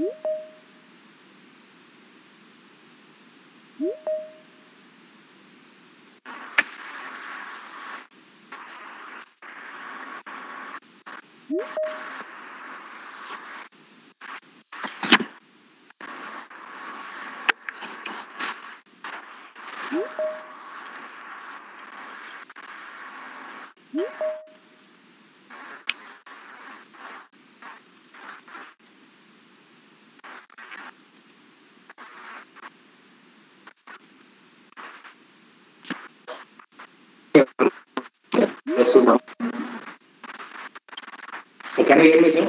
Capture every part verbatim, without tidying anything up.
Yes, sir. So can you hear me, sir?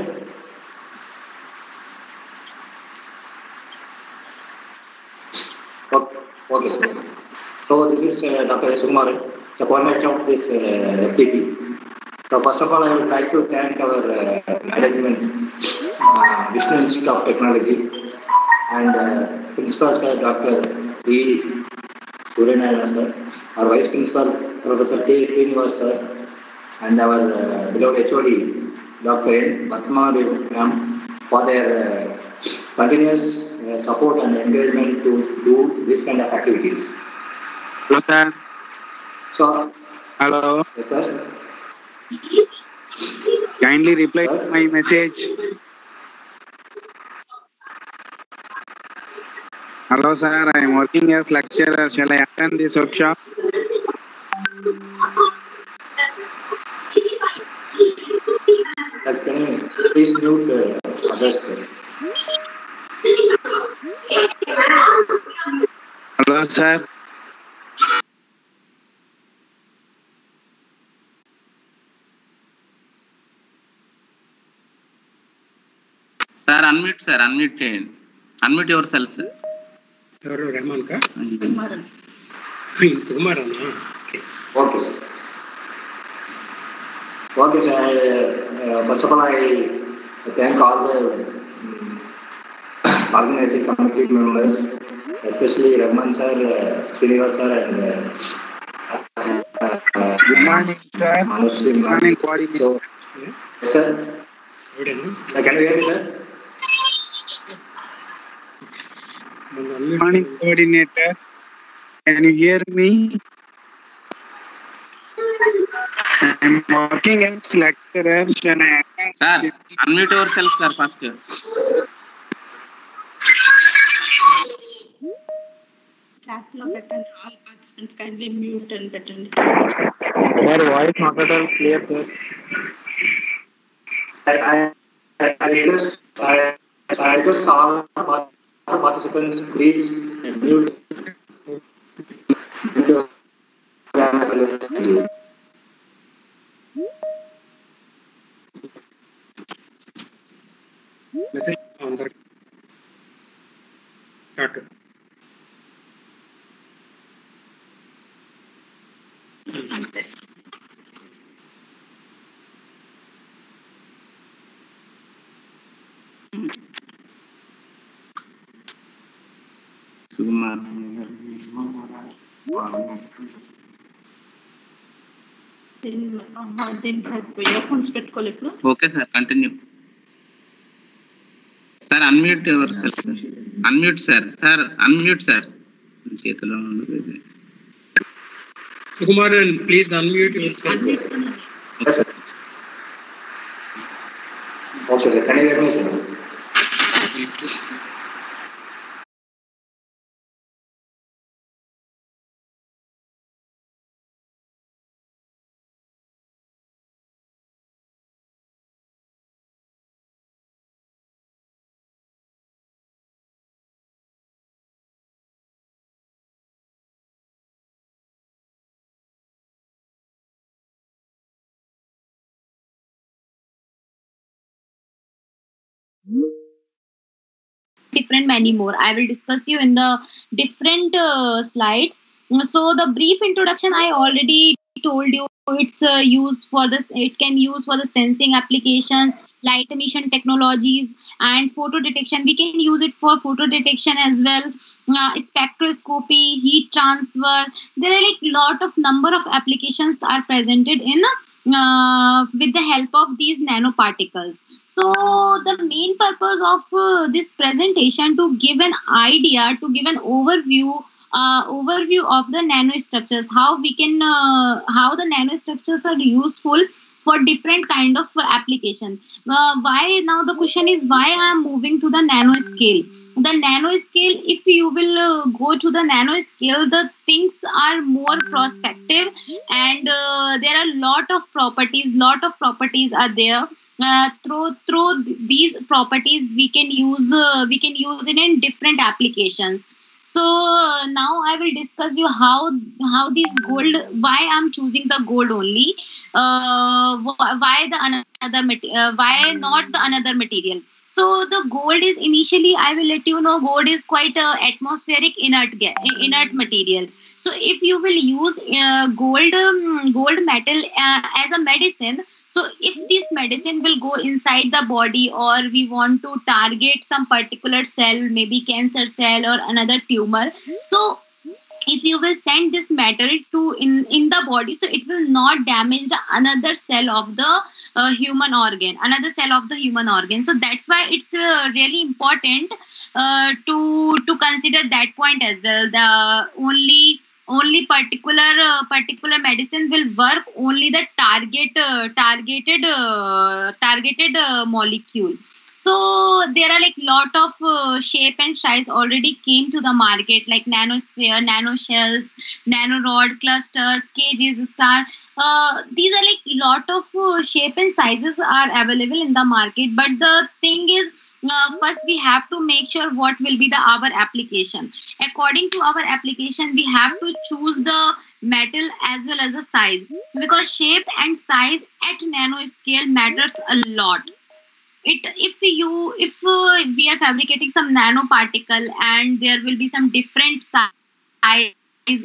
Okay, okay, sir. So this is uh, Doctor Sukumar, the coordinator of this uh, F T P. So first of all, I would like to thank our uh, management, uh, Vishnu Institute of Technology, and uh, Principal Sir Doctor V. Suryanarayan sir, our Vice Principal Professor K. Srinivas sir, and our uh, beloved H O D Doctor N. Patma ma'am for their uh, continuous uh, support and engagement to do this kind of activities. Hello, sir. So, hello. Yes, sir. Kindly reply sir? to my message. Hello, sir. I am working as lecturer. Shall I attend this workshop? Sir, can you please mute uh, others, sir? Hello, sir. Sir, unmute, sir. Unmute చేయండి. Unmute yourself, sir. ఎవరు రెహమాన్ కా Sukumaran Sukumaran Okay, sir. Okay, sir. I, uh, first of all, I thank all the um, organizing committee members, especially Rahman sir, uh, Srinivas sir, and uh, uh, good morning, sir. Manushree, good morning, coordinator. Yes, sir. Uh, can you hear me, sir? Good morning, coordinator. Can you hear me? I am working as lecturer. Shall I attend? Sir, unmute yourself, sir, first. Chat lo పెట్టండి. All participants kindly mute and పెట్టండి. Your voice not at all clear, sir. I, I, I request, I, I request all participants, please mute. Message అందరికి start అంతే. దీంట్లో earphones పెట్టుకోవాలి ఇప్పుడు. Okay sir, continue. Sir unmute yourself sir. Unmute sir. Sir unmute sir. చేతిలో ఉండదు ఇది. Sukumaran please unmute yourself. Okay, sir. Can you hear me, sir? Different many more. I will discuss you in the different uh, slides. So the brief introduction I already told you. It's uh, used for this. It can use for the sensing applications, light emission technologies, and photo detection. We can use it for photo detection as well. Uh, spectroscopy, heat transfer. There are like lot of number of applications are presented in uh, with the help of these nanoparticles. So the main purpose of uh, this presentation to give an idea, to give an overview, uh, overview of the nanostructures, how we can, uh, how the nanostructures are useful for different kind of uh, application. Uh, why now the question is why I am moving to the nano scale. The nano scale, if you will uh, go to the nano scale, the things are more prospective, and uh, there are lot of properties, lot of properties are there. Uh, through through these properties we can use uh, we can use it in different applications. So uh, now I will discuss you how how this gold, why I'm choosing the gold only, uh, wh- why the another mate- uh, why not the another material. So the gold is initially, I will let you know, gold is quite a atmospheric inert ga- inert material. So if you will use uh, gold um, gold metal uh, as a medicine, so if this medicine will go inside the body, or we want to target some particular cell, maybe cancer cell or another tumor, so if you will send this metal to in in the body, so it will not damage the another cell of the uh, human organ, another cell of the human organ. So that's why it's uh, really important uh, to to consider that point as well. The only only particular uh, particular medicine will work only the target uh, targeted uh, targeted uh, molecule. So there are like lot of uh, shape and size already came to the market, like nanosphere, nanoshells, nanorod, clusters, cages, star. Uh, these are like lot of uh, shape and sizes are available in the market. But the thing is, uh, first we have to make sure what will be the our application. According to our application, we have to choose the metal as well as the size, because shape and size at nano scale matters a lot. It if you if uh, we are fabricating some nanoparticle and there will be some different size,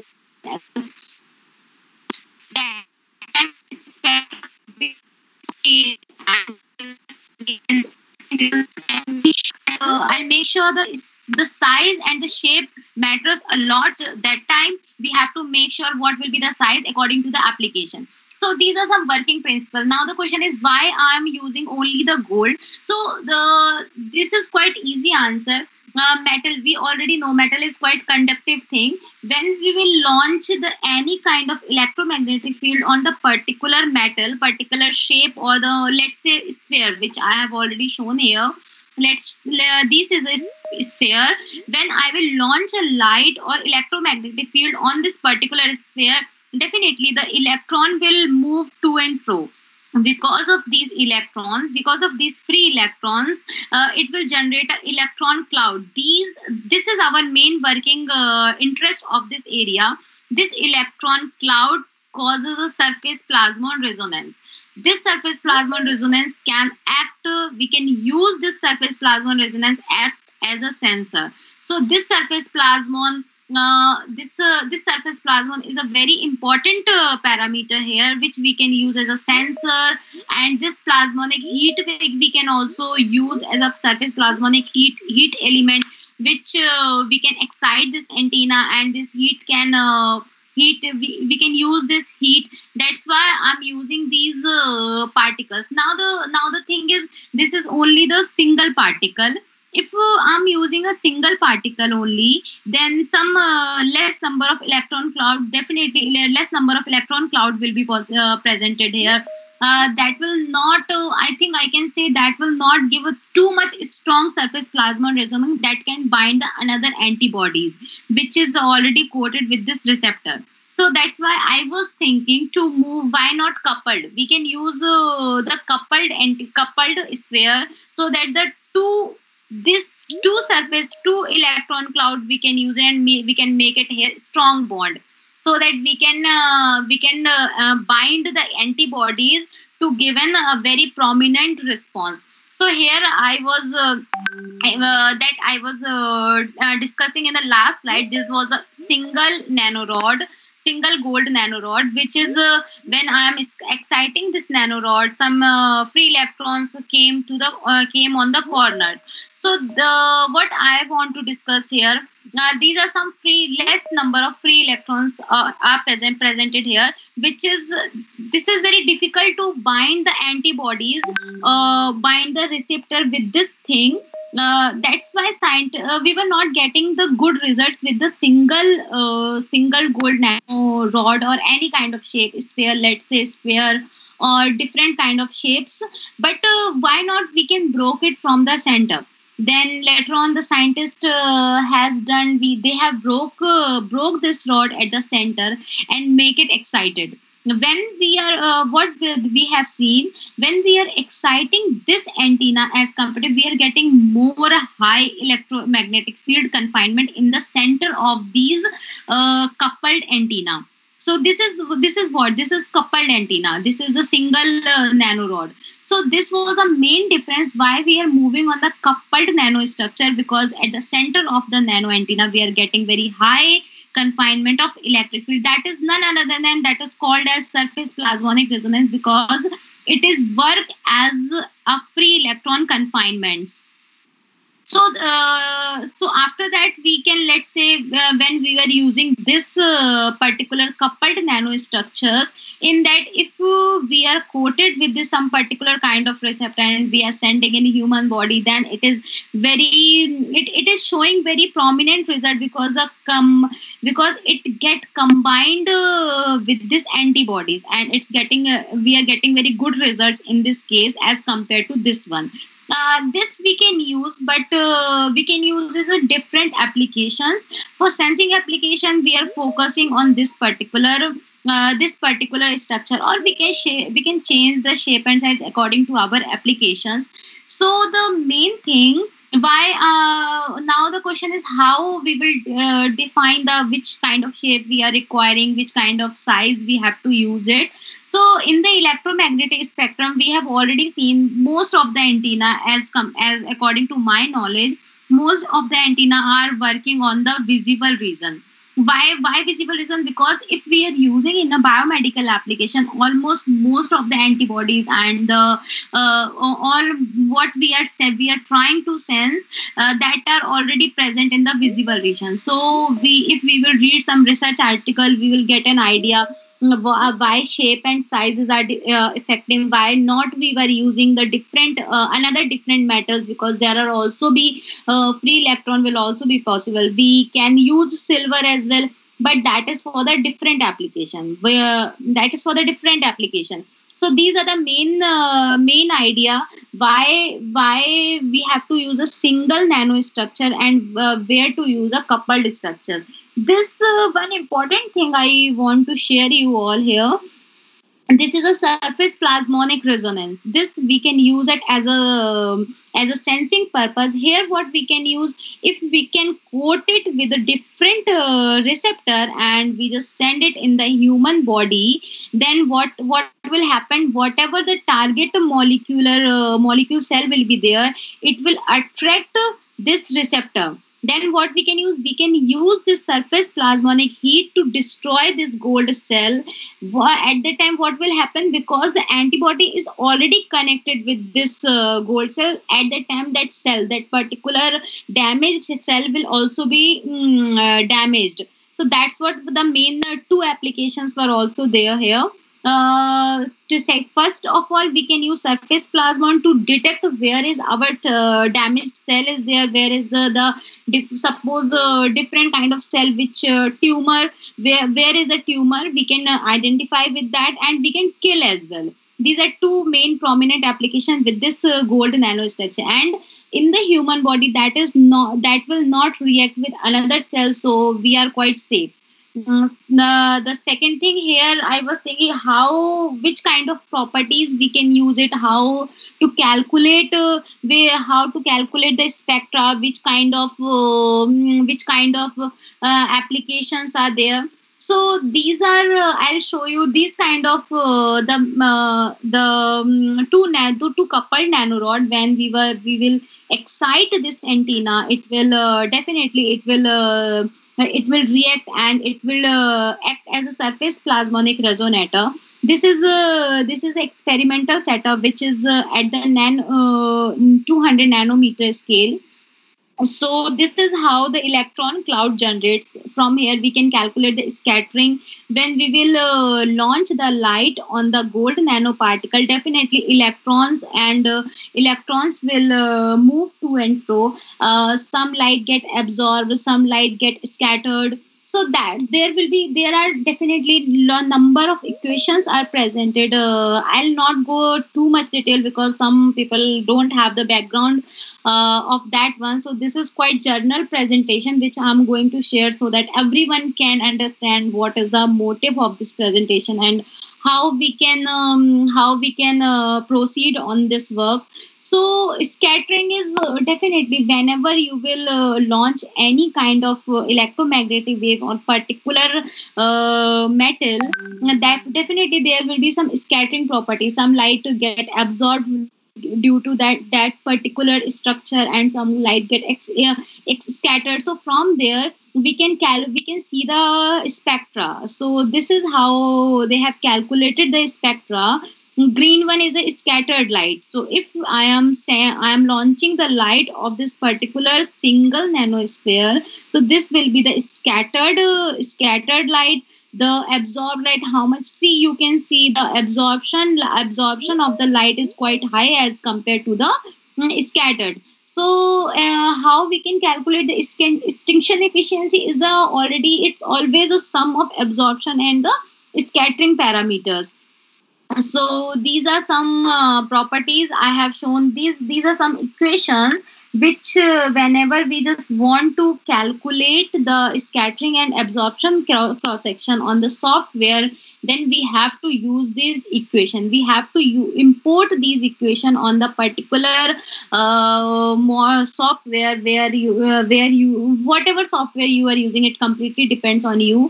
uh, I'll make sure the the size and the shape matters a lot. That time we have to make sure what will be the size according to the application. So these are some working principles. Now the question is why I'm using only the gold. So the this is quite easy answer. Uh, metal, we already know metal is quite conductive thing. When we will launch the any kind of electromagnetic field on the particular metal, particular shape, or the, let's say, sphere, which I have already shown here. Let's uh, this is a s- sphere. When I will launch a light or electromagnetic field on this particular sphere, definitely the electron will move to and fro. Because of these electrons, because of these free electrons, uh, it will generate an electron cloud. These this is our main working uh, interest of this area. This electron cloud causes a surface plasmon resonance. This surface plasmon resonance can act uh, we can use this surface plasmon resonance act as a sensor. So this surface plasmon uh, this uh, this surface plasmon is a very important uh, parameter here, which we can use as a sensor. And this plasmonic heat we we can also use as a surface plasmonic heat heat element, which uh, we can excite this antenna, and this heat can uh, heat we, we can use this heat. That's why I'm using these uh, particles. Now the now the thing is, this is only the single particle. If uh, I'm using a single particle only, then some uh, less number of electron cloud, definitely le- less number of electron cloud will be pos- uh, presented here. Uh, that will not, uh, I think I can say that will not give a too much strong surface plasma resonance that can bind the another antibodies, which is already coated with this receptor. So that's why I was thinking to move, why not coupled? We can use uh, the coupled anti coupled sphere, so that the two this two surface two electron cloud we can use, and ma- we can make it here strong bond, so that we can uh, we can uh, uh, bind the antibodies to give an a very prominent response. So here I was uh, I, uh, that I was uh, uh, discussing in the last slide. This was a single nanorod, single gold nanorod, which is uh, when I am exciting this nanorod, some uh, free electrons came to the uh, came on the corners. So the what I want to discuss here, Uh, these are some free less number of free electrons uh, are present presented here, which is this is very difficult to bind the antibodies, uh, bind the receptor with this thing. Uh, that's why scient- uh, we were not getting the good results with the single uh, single gold nano rod or any kind of shape, sphere, let's say sphere, or different kind of shapes. But uh, why not we can broke it from the center? Then later on the scientist uh, has done, we they have broke uh, broke this rod at the center and make it excited. When we are uh, what we, we have seen, when we are exciting this antenna as compared, we are getting more high electromagnetic field confinement in the center of these uh, coupled antenna. So this is this is what this is coupled antenna. This is the single uh, nanorod. So this was the main difference why we are moving on the coupled nanostructure, because at the center of the nano antenna we are getting very high confinement of electric field. That is none other than that is called as surface plasmonic resonance, because it is work as a free electron confinements. So, uh, so after that, we can, let's say, uh, when we were using this uh, particular coupled nanostructures, in that if uh, we are coated with this some particular kind of receptor and we are sending in human body, then it is very, it, it is showing very prominent result, because the com because it get combined uh, with this antibodies, and it's getting uh, we are getting very good results in this case as compared to this one. Uh, this we can use, but uh, we can use as a different applications. For sensing application, we are focusing on this particular uh, this particular structure, or we can shape, we can change the shape and size according to our applications. So the main thing why uh, now the question is how we will uh, define the which kind of shape we are requiring, which kind of size we have to use it. So in the electromagnetic spectrum, we have already seen most of the antenna, as com as according to my knowledge, most of the antenna are working on the visible region. Why why visible region? Because if we are using in a biomedical application, almost most of the antibodies and the uh, all what we are we are trying to sense uh, that are already present in the visible region. So we if we will read some research article, we will get an idea why shape and sizes are uh, affecting, why not we were using the different uh, another different metals, because there are also be uh, free electron will also be possible. We can use silver as well, but that is for the different application, where that is for the different application. So these are the main uh, main idea why why we have to use a single nanostructure and uh, where to use a coupled structure. This uh, one important thing I want to share you all here. This is a surface plasmonic resonance. This we can use it as a as a sensing purpose. Here, what we can use, if we can coat it with a different uh, receptor and we just send it in the human body, then what what will happen? Whatever the target molecular uh, molecule cell will be there, it will attract this receptor. Then what we can use, we can use this surface plasmonic heat to destroy this gold cell. At the time, what will happen, because the antibody is already connected with this uh, gold cell, at the time that cell, that particular damaged cell will also be mm, uh, damaged. So that's what the main uh, two applications were also there here. Uh, to say, first of all, we can use surface plasmon to detect where is our uh, damaged cell is there, where is the the diff, suppose uh, different kind of cell, which uh, tumor, where where is the tumor, we can uh, identify with that, and we can kill as well. These are two main prominent applications with this uh, gold nanostructure. And in the human body, that is not that will not react with another cell, so we are quite safe. Uh, the the second thing here, I was thinking how which kind of properties we can use it, how to calculate uh, where, how to calculate the spectra, which kind of uh, which kind of uh, applications are there. So these are uh, I'll show you these kind of uh, the uh, the um, two nano two coupled nanorod. When we were we will excite this antenna, it will uh, definitely it will. Uh, it will react and it will uh, act as a surface plasmonic resonator. This is a this is an experimental setup which is uh, at the nan uh, two hundred nanometer scale. So this is how the electron cloud generates. From here we can calculate the scattering. When we will uh, launch the light on the gold nanoparticle, definitely electrons and uh, electrons will uh, move to and fro. Uh, some light get absorbed, some light get scattered. So that there will be, there are definitely lo- number of equations are presented. uh, I'll not go too much detail because some people don't have the background uh, of that one. So this is quite journal presentation which I'm going to share so that everyone can understand what is the motive of this presentation and how we can um, how we can uh, proceed on this work. So scattering is uh, definitely whenever you will uh, launch any kind of uh, electromagnetic wave on particular uh, metal, that definitely there will be some scattering property. Some light to get absorbed due to that that particular structure, and some light get ex, uh, ex scattered. So from there we can cal we can see the spectra. So this is how they have calculated the spectra. Green one is a scattered light. So if I am saying I am launching the light of this particular single nanosphere, so this will be the scattered uh, scattered light. The absorbed light, how much, see, you can see the absorption absorption of the light is quite high as compared to the mm, scattered. So uh, how we can calculate the scan- extinction efficiency is the already, it's always a sum of absorption and the scattering parameters. So these are some uh, properties I have shown. These these are some equations which uh, whenever we just want to calculate the scattering and absorption cross section on the software, then we have to use this equation. We have to u- import these equation on the particular uh, more software where you uh, where you whatever software you are using, it completely depends on you.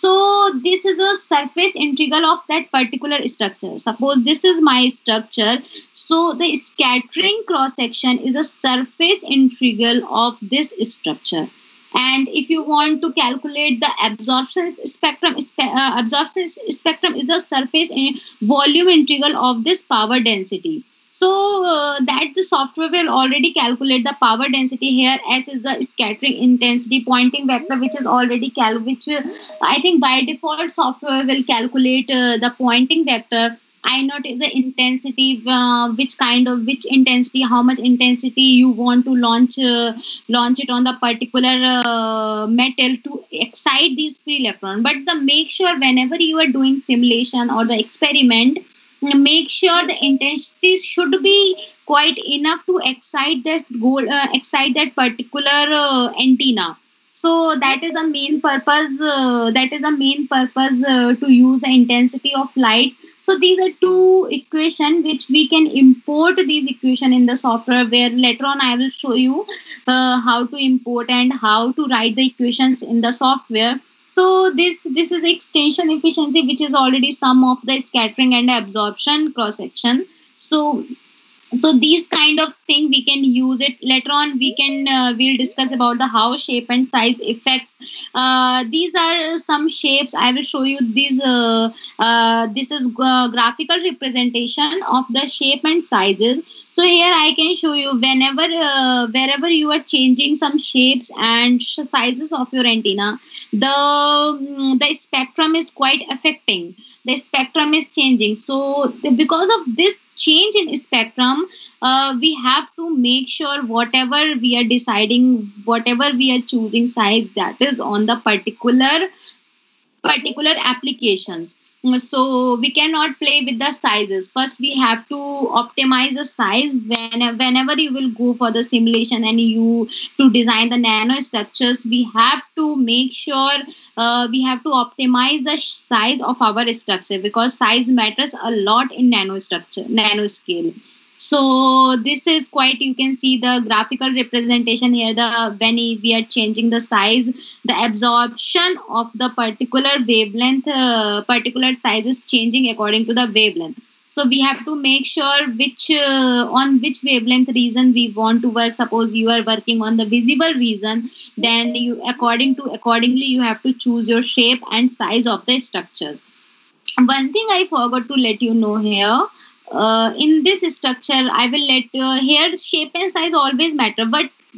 So this is a surface integral of that particular structure. Suppose this is my structure. So the scattering cross section is a surface integral of this structure. And if you want to calculate the absorption spectrum, spe- uh, absorption spectrum is a surface in volume integral of this power density. So uh, that the software will already calculate the power density here. S is the scattering intensity, pointing vector, which is already cal, which uh, I think by default software will calculate uh, the pointing vector. I note is the intensity, uh, which kind of which intensity, how much intensity you want to launch uh, launch it on the particular uh, metal to excite these free electron. But the make sure whenever you are doing simulation or the experiment, make sure the intensity should be quite enough to excite that goal, uh, excite that particular uh, antenna. So that is the main purpose. Uh, that is the main purpose uh, to use the intensity of light. So these are two equation which we can import these equation in the software. Where later on I will show you uh, how to import and how to write the equations in the software. So this this is extension efficiency, which is already sum of the scattering and absorption cross section. So so these kind of thing we can use it later on. We can uh, we'll discuss about the how shape and size effects. Uh, these are some shapes I will show you. These uh, uh, this is uh, graphical representation of the shape and sizes. So here I can show you whenever uh, wherever you are changing some shapes and sh- sizes of your antenna, the mm, the spectrum is quite affecting. The spectrum is changing. So the- because of this change in spectrum, uh, we have to make sure whatever we are deciding, whatever we are choosing size, that is on the particular particular applications. So we cannot play with the sizes. First we have to optimize the size. When, whenever you will go for the simulation and you to design the nanostructures, we have to make sure uh, we have to optimize the sh- size of our structure, because size matters a lot in nanostructure nanoscale. So this is quite, you can see the graphical representation here. The when we are changing the size, the absorption of the particular wavelength, uh, particular size is changing according to the wavelength. So we have to make sure which uh, on which wavelength region we want to work. Suppose you are working on the visible region, then you according to accordingly you have to choose your shape and size of the structures. One thing I forgot to let you know here, uh, in this structure I will let uh, here shape and size always matter, but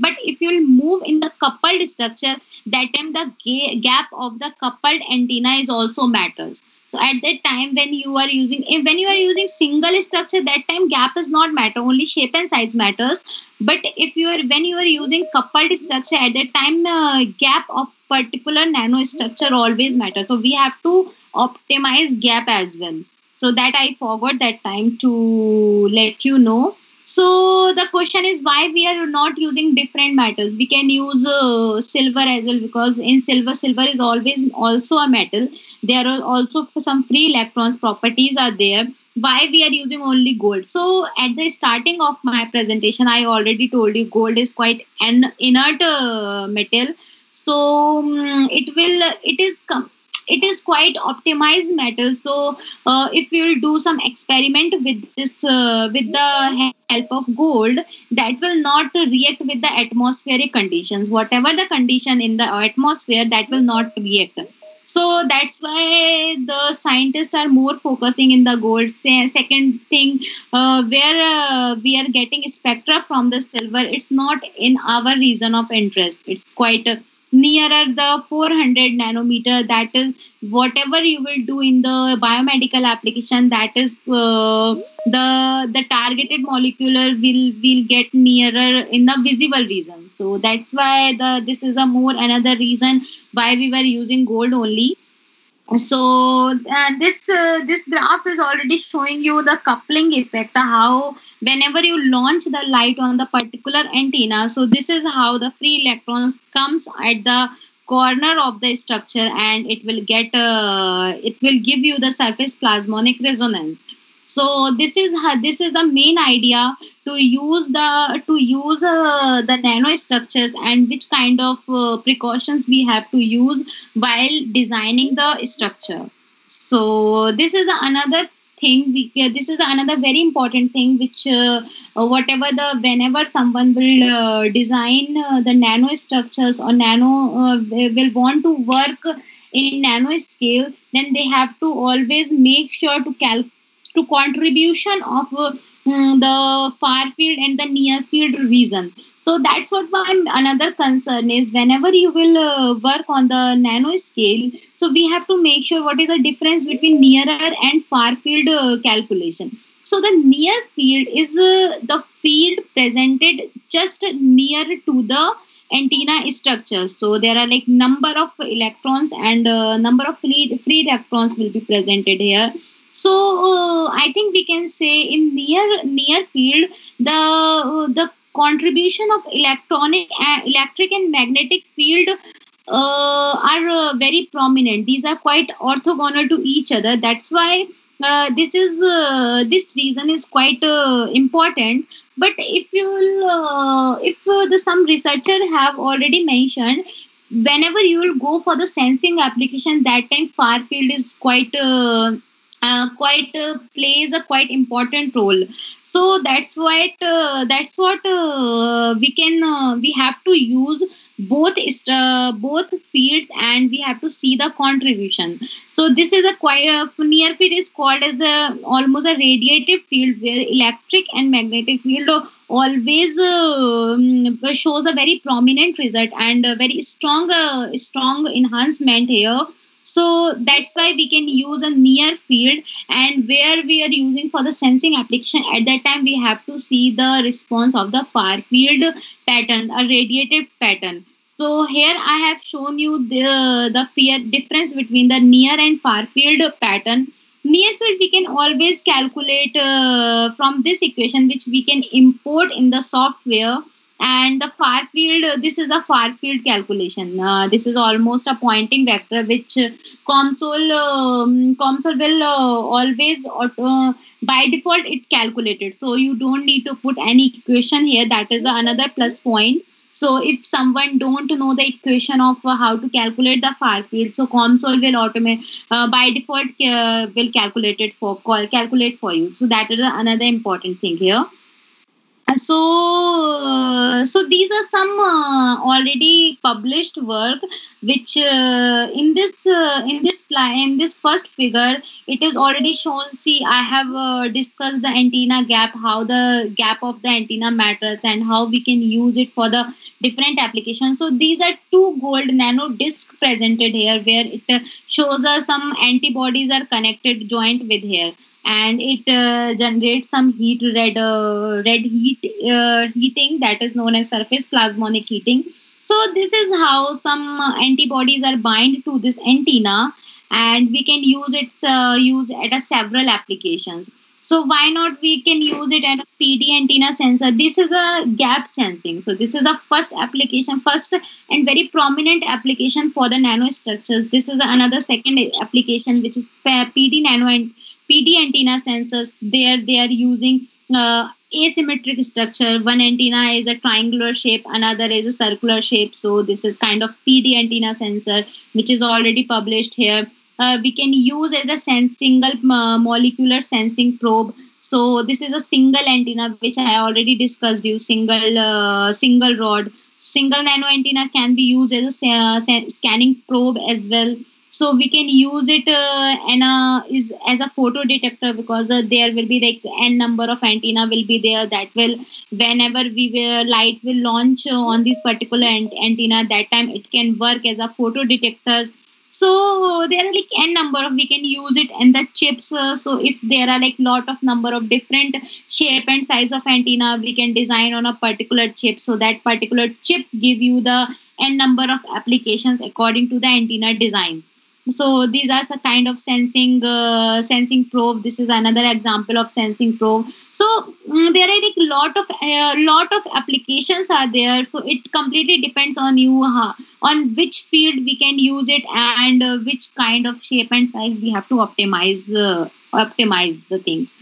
But if you'll move in the coupled structure, that time the ga- gap of the coupled antenna is also matters. So at that time when you are using if- when you are using single structure, that time gap is not matter, only shape and size matters. But if you are when you are using coupled structure, at that time uh, gap of particular nanostructure always matters. So we have to optimize gap as well. So that I forgot that time to let you know. So the question is why we are not using different metals. We can use uh, silver as well, because in silver, silver is always also a metal. There are also f- some free electrons properties are there. Why we are using only gold? So at the starting of my presentation, I already told you gold is quite an inert uh, metal. So mm, it will it is com- it is quite optimized metal. So uh, if you will do some experiment with this uh, with the help of gold, that will not react with the atmospheric conditions. Whatever the condition in the atmosphere, that will not react. So that's why the scientists are more focusing in the gold. Se- second thing, uh, where uh, we are getting spectra from the silver, it's not in our region of interest. It's quite uh, nearer the four hundred nanometer. That is whatever you will do in the biomedical application, that is uh, the the targeted molecular will will get nearer in the visible region. So that's why the this is a more another reason why we were using gold only. So uh, this uh, this graph is already showing you the coupling effect, how whenever you launch the light on the particular antenna, so this is how the free electrons comes at the corner of the structure, and it will get uh, it will give you the surface plasmonic resonance. So this is how, this is the main idea, to use the to use uh, the nanostructures, and which kind of uh, precautions we have to use while designing the structure. So this is the another thing. We, uh, this is the another very important thing, which uh, uh, whatever the whenever someone will uh, design uh, the nanostructures or nano uh, will want to work in nano scale, then they have to always make sure to cal to contribution of uh, mm, the far field and the near field region. So that's what my another concern is. Whenever you will uh, work on the nano scale, so we have to make sure what is the difference between nearer and far field uh, calculation. So the near field is uh, the field presented just near to the antenna structure. So there are like number of electrons and uh, number of free, free electrons will be presented here. So uh, I think we can say in near near field, the uh, the contribution of electronic uh, electric and magnetic field uh, are uh, very prominent. These are quite orthogonal to each other. That's why uh, this is uh, this reason is quite uh, important. But if you will, uh, if uh, the some researcher have already mentioned, whenever you will go for the sensing application, that time far field is quite uh, uh, quite uh, plays a quite important role. So that's what uh, that's what uh, we can uh, we have to use both ist- uh, both fields, and we have to see the contribution. So this is a quite uh, near field is called as a almost a radiative field, where electric and magnetic field uh, always uh, um, shows a very prominent result and a very strong uh, strong enhancement here. So that's why we can use a near field, and where we are using for the sensing application, at that time we have to see the response of the far field pattern, a radiative pattern. So here I have shown you the the fear difference between the near and far field pattern. Near field we can always calculate uh, from this equation, which we can import in the software. And the far field, uh, this is a far field calculation. Uh, this is almost a pointing vector, which uh, COMSOL um, COMSOL will uh, always auto, by default it calculated. So you don't need to put any equation here. That is another plus point. So if someone don't know the equation of uh, how to calculate the far field, so COMSOL will automate uh, by default uh, will calculate it for call calculate for you. So that is another important thing here. Uh, so uh, so these are some uh, already published work which uh, in this uh, in this li- in this first figure it is already shown. See, I have uh, discussed the antenna gap, how the gap of the antenna matters and how we can use it for the different applications. So these are two gold nano disc presented here, where it uh, shows us some antibodies are connected joint with here, and it uh, generates some heat, red uh, red heat uh, heating, that is known as surface plasmonic heating. So this is how some uh, antibodies are bind to this antenna, and we can use its uh, use at a several applications. So why not we can use it at a P D antenna sensor? This is a gap sensing. So this is the first application, first and very prominent application for the nanostructures. This is another second application, which is P D nano and P D antenna sensors. There they are using uh, asymmetric structure. One antenna is a triangular shape, another is a circular shape. So this is kind of P D antenna sensor, which is already published here. Uh, we can use as a sense, single uh, molecular sensing probe. So this is a single antenna, which I already discussed you, single uh, single rod. Single nano antenna can be used as a uh, scanning probe as well. So we can use it uh, and uh, is as a photo detector, because uh, there will be like n number of antenna will be there, that will, whenever we will light will launch uh, on this particular ant- antenna, that time it can work as a photo detectors. So there are like n number of, we can use it in the chips. Uh, so if there are like lot of number of different shape and size of antenna, we can design on a particular chip. So that particular chip give you the n number of applications according to the antenna designs. So these are the kind of sensing uh, sensing probe. This is another example of sensing probe. So mm, there are like lot of uh, lot of applications are there. So it completely depends on you, huh, on which field we can use it, and uh, which kind of shape and size we have to optimize uh, optimize the things.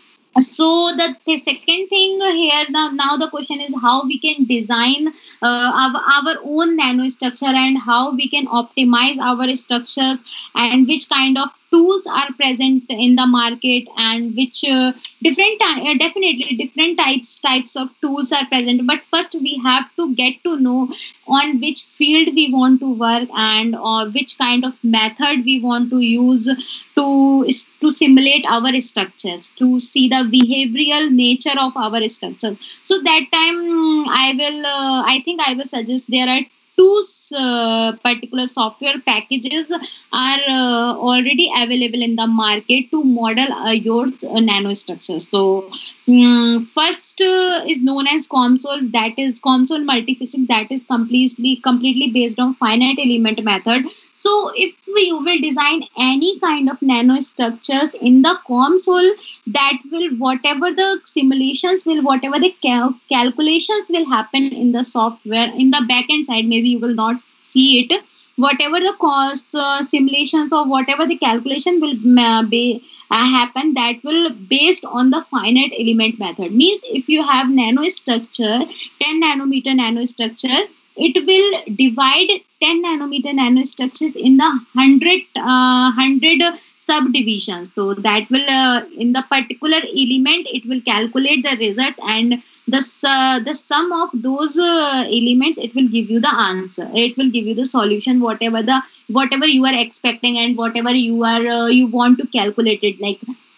So the, the second thing here now, now the question is how we can design uh, our, our own nanostructure, and how we can optimize our structures, and which kind of tools are present in the market, and which uh, different ty- uh, definitely different types types of tools are present. But first we have to get to know on which field we want to work, and or which kind of method we want to use to to simulate our structures, to see the behavioral nature of our structures. So that time mm, I will uh, I think I will suggest there are two uh, particular software packages are uh, already available in the market to model uh, your uh, nanostructure. So mm, first uh, is known as COMSOL, that is COMSOL multiphysics, that is completely completely based on finite element method. So if we will design any kind of nanostructures in the COMSOL, that will, whatever the simulations will, whatever the cal- calculations will happen in the software, in the backend side, maybe you will not see it. Whatever the cost uh, simulations or whatever the calculation will uh, be uh, happen, that will based on the finite element method. Means if you have nanostructure, ten nanometer nanostructure, it will divide ten nanometer nanostructures in the one hundred, uh, one hundred subdivisions. So that will, uh, in the particular element, it will calculate the results, and the, uh, the sum of those uh, elements, it will give you the answer. It will give you the solution, whatever the whatever you are expecting and whatever you are uh, you want to calculate it. Like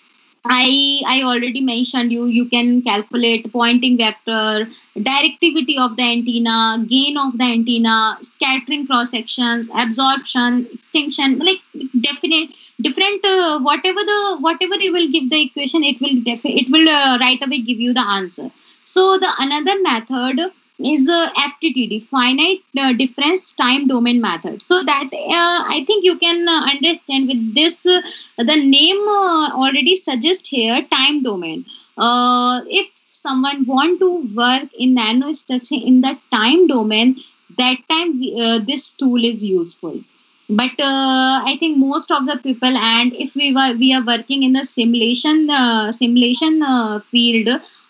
I I already mentioned you you can calculate pointing vector, directivity of the antenna, gain of the antenna, scattering cross sections, absorption, extinction, like definite different uh, whatever the whatever you will give the equation, it will defi- it will uh, right away give you the answer. So the another method is uh, F T T D, finite uh, difference time domain method. So that uh, I think you can uh, understand with this. Uh, the name uh, already suggests here time domain. Uh, if someone want to work in nanostructure in the time domain, that time we, uh, this tool is useful. But uh, I think most of the people, and if we were we are working in the simulation uh, simulation uh, field,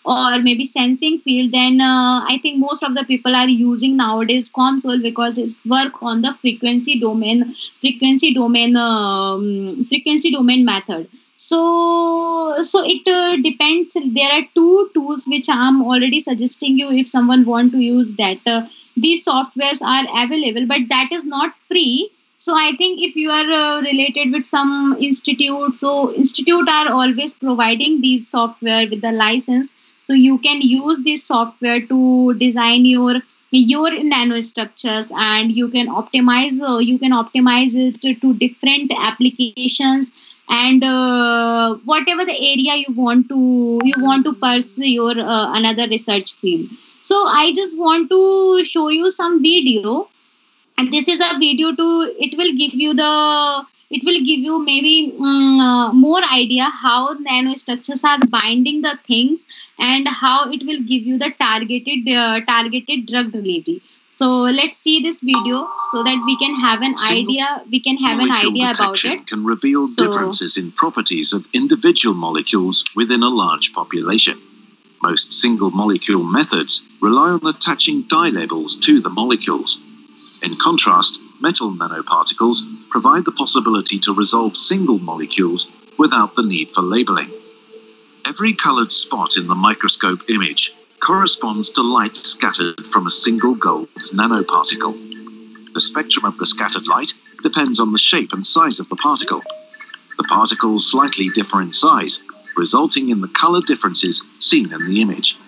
or maybe sensing field, then uh, I think most of the people are using nowadays COMSOL because it's work on the frequency domain, frequency domain, um, frequency domain method. So, so it uh, depends. There are two tools which I'm already suggesting you if someone want to use that. Uh, these softwares are available, but that is not free. So I think if you are uh, related with some institute, so institute are always providing these software with the license. So you can use this software to design your your nanostructures, and you can optimize uh, you can optimize it to, to different applications, and uh, whatever the area you want to you want to pursue your uh, another research field. So I just want to show you some video, and this is a video to it will give you the it will give you maybe mm, uh, more idea how nanostructures are binding the things, and how it will give you the targeted uh, targeted drug delivery. So let's see this video so that we can have an Single idea we can have an molecule idea about detection it. can reveal So- differences in properties of individual molecules within a large population. Most single molecule methods rely on attaching dye labels to the molecules. In contrast, metal nanoparticles provide the possibility to resolve single molecules without the need for labeling. Every colored spot in the microscope image corresponds to light scattered from a single gold nanoparticle. The spectrum of the scattered light depends on the shape and size of the particle. The particles slightly differ in size, resulting in the color differences seen in the image.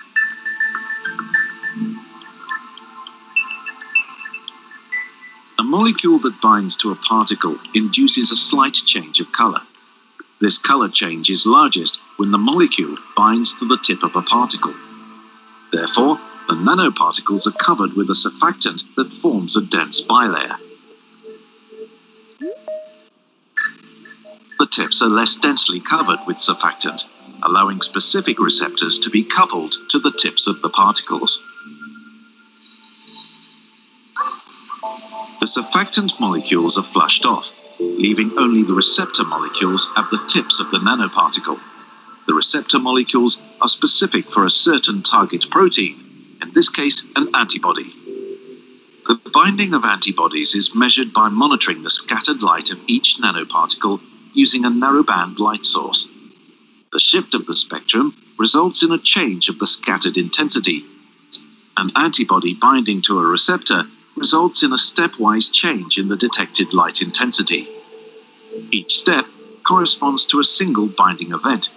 A molecule that binds to a particle induces a slight change of color. This color change is largest when the molecule binds to the tip of a particle. Therefore, the nanoparticles are covered with a surfactant that forms a dense bilayer. The tips are less densely covered with surfactant, allowing specific receptors to be coupled to the tips of the particles. The surfactant molecules are flushed off, leaving only the receptor molecules at the tips of the nanoparticle. The receptor molecules are specific for a certain target protein, in this case an antibody. The binding of antibodies is measured by monitoring the scattered light of each nanoparticle using a narrowband light source. The shift of the spectrum results in a change of the scattered intensity. An antibody binding to a receptor results in a stepwise change in the detected light intensity. Each step corresponds to a single binding event.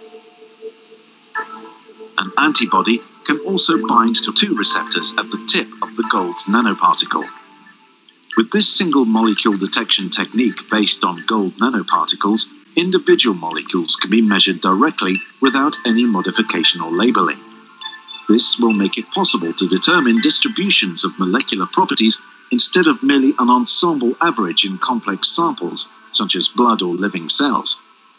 An antibody can also bind to two receptors at the tip of the gold nanoparticle. With this single molecule detection technique based on gold nanoparticles, individual molecules can be measured directly without any modification or labeling. This will make it possible to determine distributions of molecular properties instead of merely an ensemble average in complex samples, such as blood or living cells.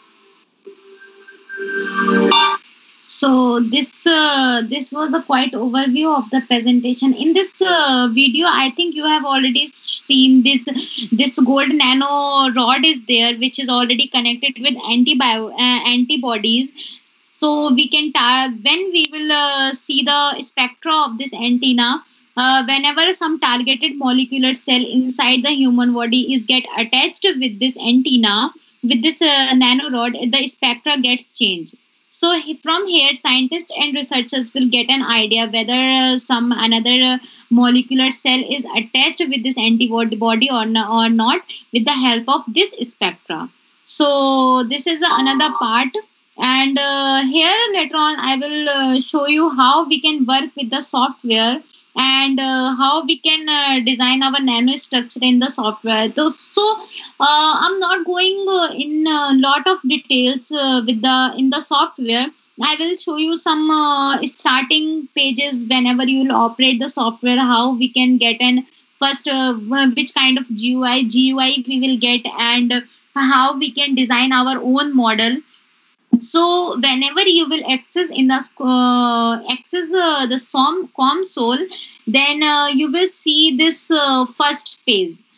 So this uh, this was the quite overview of the presentation. In this uh, video, I think you have already seen this this gold nano rod is there, which is already connected with antibio uh, antibodies. So we can ta- when we will uh, see the spectra of this antenna, uh, whenever some targeted molecular cell inside the human body is get attached with this antenna, with this uh, nanorod, the spectra gets changed. So he- from here, scientists and researchers will get an idea whether uh, some another uh, molecular cell is attached with this antibody body or, no- or not, with the help of this spectra. So this is another part. And uh, here later on, I will uh, show you how we can work with the software, and uh, how we can uh, design our nanostructure in the software. So, so uh, I'm not going uh, in a lot of details uh, with the in the software. I will show you some uh, starting pages whenever you will operate the software, how we can get an first uh, which kind of G U I G U I we will get, and uh, how we can design our own model. So whenever you will access in the uh, access uh, the SOM COMSOL, then uh, you will see this uh, first page.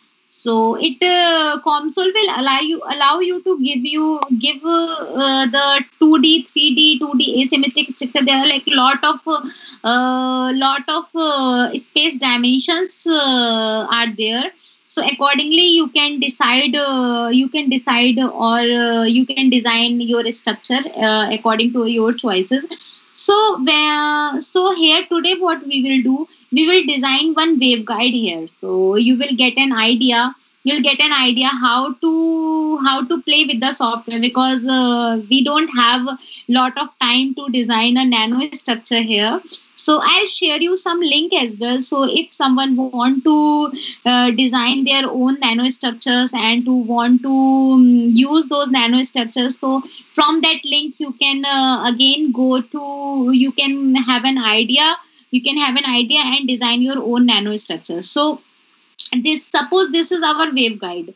So it uh, COMSOL will allow you allow you to give you give uh, the two D, three D, two D asymmetric structure. There are like lot of uh, lot of uh, space dimensions uh, are there. So accordingly, you can decide uh, you can decide or uh, you can design your structure uh, according to your choices. So where so here today, what we will do, we will design one waveguide here. So you will get an idea. You'll get an idea how to how to play with the software, because uh, we don't have a lot of time to design a nano structure here. So I'll share you some link as well. So if someone want to uh, design their own nanostructures and to want to um, use those nanostructures, so from that link you can uh, again go to, you can have an idea, you can have an idea and design your own nanostructures. So this, suppose this is our waveguide.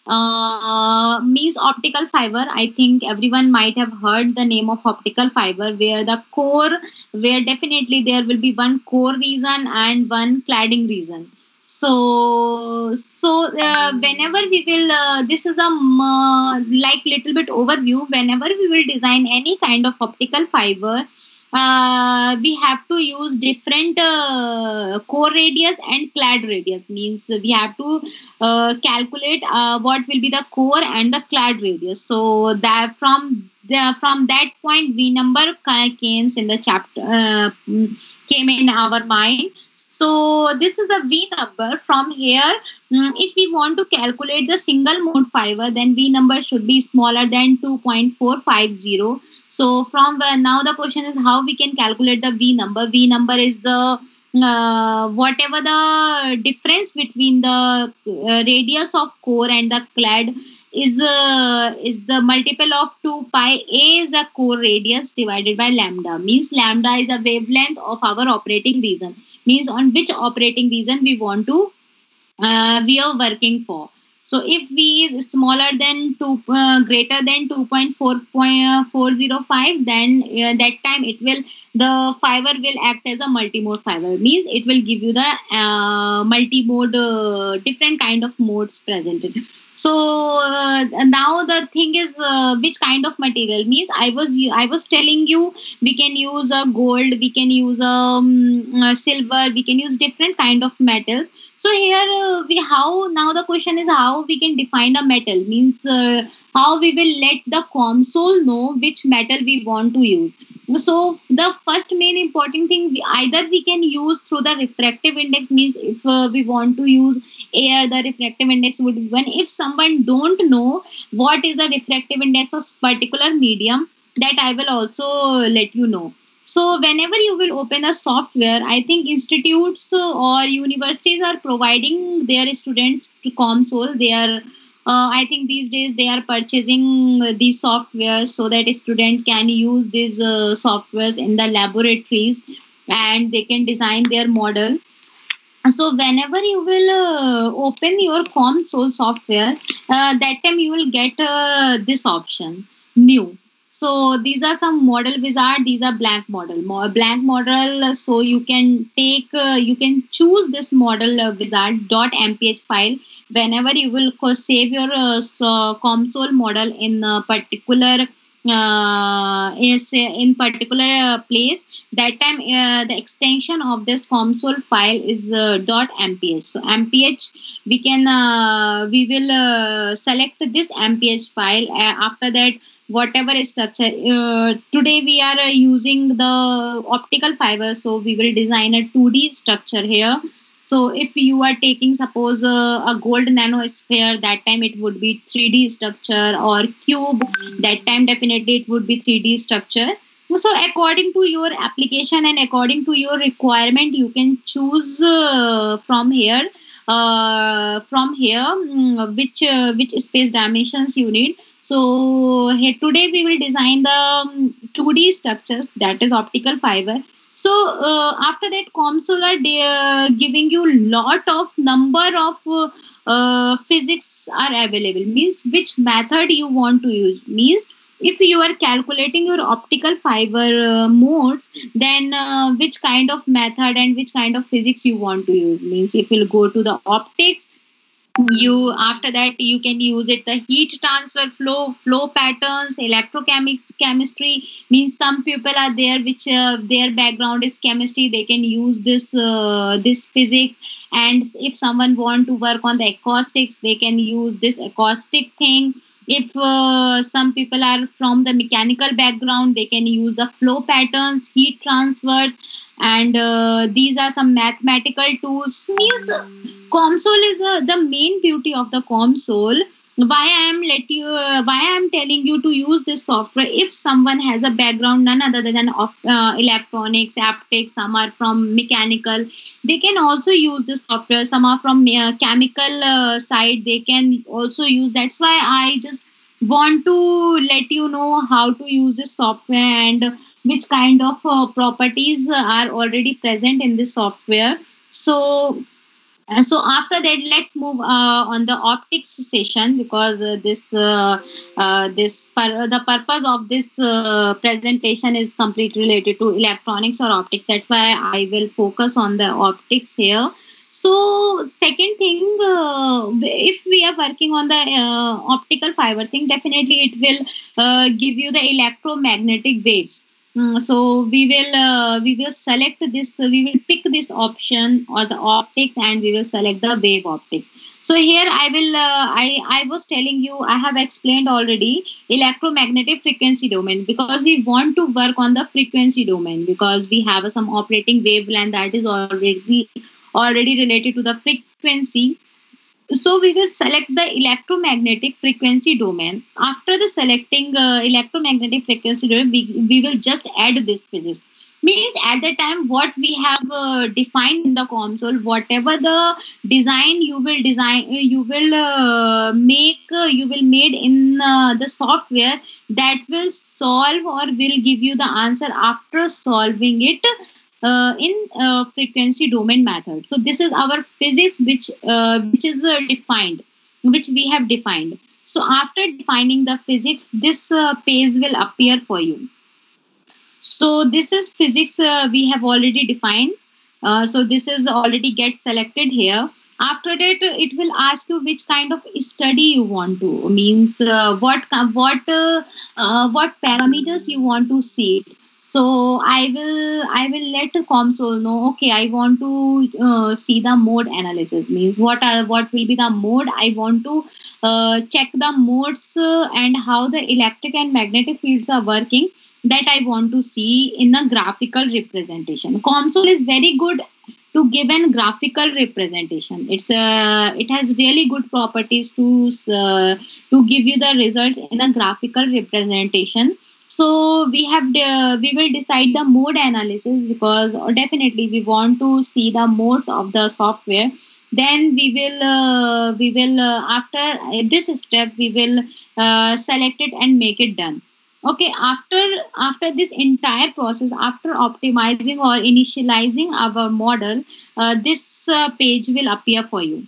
Uh, means optical fiber. I think everyone might have heard the name of optical fiber, where the core, where definitely there will be one core region and one cladding region. So, so uh, whenever we will, uh, this is a uh, like little bit overview. Whenever we will design any kind of optical fiber, uh, we have to use different uh, core radius and clad radius. Means we have to uh, calculate uh, what will be the core and the clad radius. So that from the from that point, V number came in the chapter uh, came in our mind. So this is a V number. From here, if we want to calculate the single mode fiber, then V number should be smaller than two point four five zero. So from where, now the question is how we can calculate the V number. V number is the uh, whatever the difference between the uh, radius of core and the clad is uh, is the multiple of two pi. A is a core radius divided by lambda. Means lambda is a wavelength of our operating region. Means on which operating region we want to uh, we are working for. So if V is smaller than two, uh, greater than two point four zero five, then uh, that time it will, the fiber will act as a multimode fiber. Means it will give you the uh, multimode, uh, different kind of modes presented. So uh, now the thing is uh, which kind of material. Means I was I was telling you we can use a uh, gold, we can use um, uh, silver, we can use different kind of metals. So here uh, we how now the question is how we can define a metal. Means uh, how we will let the COMSOL know which metal we want to use. So the first main important thing, we, either we can use through the refractive index. Means if uh, we want to use air, the refractive index would be one. If someone don't know what is the refractive index of particular medium, that I will also let you know. So whenever you will open a software, I think institutes or universities are providing their students to COMSOL. They are Uh, I think these days they are purchasing uh, these softwares so that a student can use these uh, softwares in the laboratories and they can design their model. So whenever you will uh, open your COMSOL software, uh, that time you will get uh, this option, new. So these are some model wizard. These are blank model. More blank model. So you can take, uh, you can choose this model uh, wizard .mph file. Whenever you will save your uh, so COMSOL model in a particular uh, is in particular uh, place, that time uh, the extension of this COMSOL file is uh, .mph. So mph we can uh, we will uh, select this mph file. Uh, after that, whatever structure uh, today we are uh, using the optical fiber, so we will design a two D structure here. So if you are taking suppose uh, a gold nanosphere, that time it would be three D structure, or cube, that time definitely it would be three D structure. So according to your application and according to your requirement, you can choose uh, from here uh, from here um, which uh, which space dimensions you need. So here today we will design the um, two D structures, that is optical fiber. So uh, after that, COMSOL are uh, giving you lot of number of uh, uh, physics are available. Means which method you want to use. Means if you are calculating your optical fiber uh, modes, then uh, which kind of method and which kind of physics you want to use. Means if you go to the optics, You after that you can use it the heat transfer flow flow patterns electrochemics chemistry means some people are there which uh, their background is chemistry, they can use this uh, this physics. And if someone want to work on the acoustics, they can use this acoustic thing. If uh, some people are from the mechanical background, they can use the flow patterns, heat transfers. And uh, these are some mathematical tools. Means uh, COMSOL is uh, the main beauty of the COMSOL. Why I am let you uh, why I am telling you to use this software. If someone has a background none other than of uh, electronics, aptics, some are from mechanical, they can also use this software. Some are from uh, chemical uh, side, they can also use. That's why I just want to let you know how to use this software and which kind of uh, properties are already present in this software. So uh, so after that, let's move uh, on the optics session, because uh, this uh, uh, this pur- the purpose of this uh, presentation is completely related to electronics or optics. That's why I will focus on the optics here. So second thing, uh, if we are working on the uh, optical fiber thing, definitely it will uh, give you the electromagnetic waves. Mm, so we will uh, we will select this. Uh, we will pick this option or the optics, and we will select the wave optics. So here I will. Uh, I I was telling you. I have explained already electromagnetic frequency domain, because we want to work on the frequency domain, because we have some operating wavelength that is already already related to the frequency. So we will select the electromagnetic frequency domain. After the selecting uh, electromagnetic frequency domain, we, we will just add this physics. Means at the time what we have uh, defined in the COMSOL, whatever the design you will design, uh, you will uh, make, uh, you will made in uh, the software, that will solve or will give you the answer after solving it uh, in uh, frequency domain method. So this is our physics, which uh, which is uh, defined, which we have defined. So after defining the physics, this uh, page will appear for you. So this is physics uh, we have already defined. Uh, so this is already get selected here. After that, uh, it will ask you which kind of study you want to. Means uh, what what uh, uh, what parameters you want to see. So I will I will let COMSOL know. Okay, I want to uh, see the mode analysis. Means what are, what will be the mode? I want to uh, check the modes uh, and how the electric and magnetic fields are working. That I want to see in a graphical representation. COMSOL is very good to give an graphical representation. It's uh, it has really good properties to uh, to give you the results in a graphical representation. So we have de- we will decide the mode analysis, because definitely we want to see the modes of the software. Then we will uh, we will uh, after this step we will uh, select it and make it done. Okay, after after this entire process, after optimizing or initializing our model, uh, this uh, page will appear for you.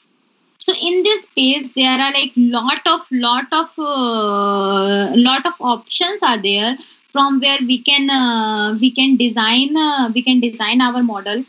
So in this page there are like lot of lot of uh, lot of options are there, from where we can uh, we can design uh, we can design our model.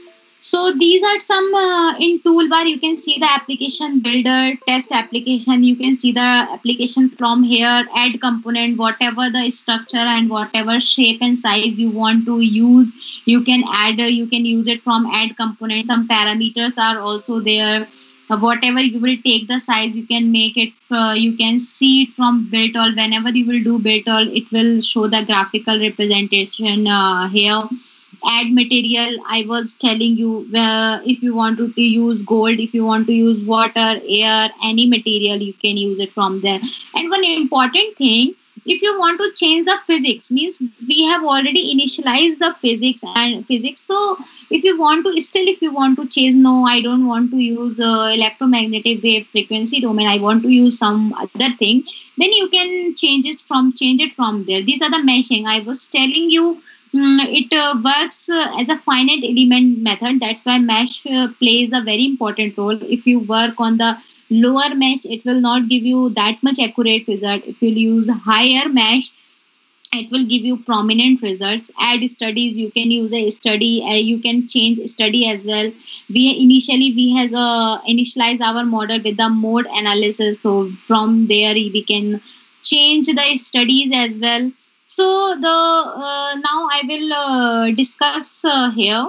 So these are some uh, in toolbar. You can see the application builder, test application. You can see the application from here, add component, whatever the structure and whatever shape and size you want to use. You can add, uh, you can use it from add component. Some parameters are also there. Uh, whatever you will take the size, you can make it, uh, you can see it from build all. Whenever you will do build all, it will show the graphical representation uh, here. Add material, I was telling you, uh, if you want to, to use gold, if you want to use water, air, any material, you can use it from there. And one important thing, if you want to change the physics, means we have already initialized the physics and physics. So if you want to still if you want to change, no, I don't want to use uh, electromagnetic wave frequency domain, I want to use some other thing, then you can change it from change it from there. These are the meshing I was telling you. Mm, it uh, works uh, as a finite element method. That's why mesh uh, plays a very important role. If you work on the lower mesh, it will not give you that much accurate result. If you use higher mesh, it will give you prominent results. Add studies, you can use a study, uh, you can change study as well. We initially we has uh, initialize our model with the mode analysis, so from there we can change the studies as well. So the uh, now I will uh, discuss uh, here.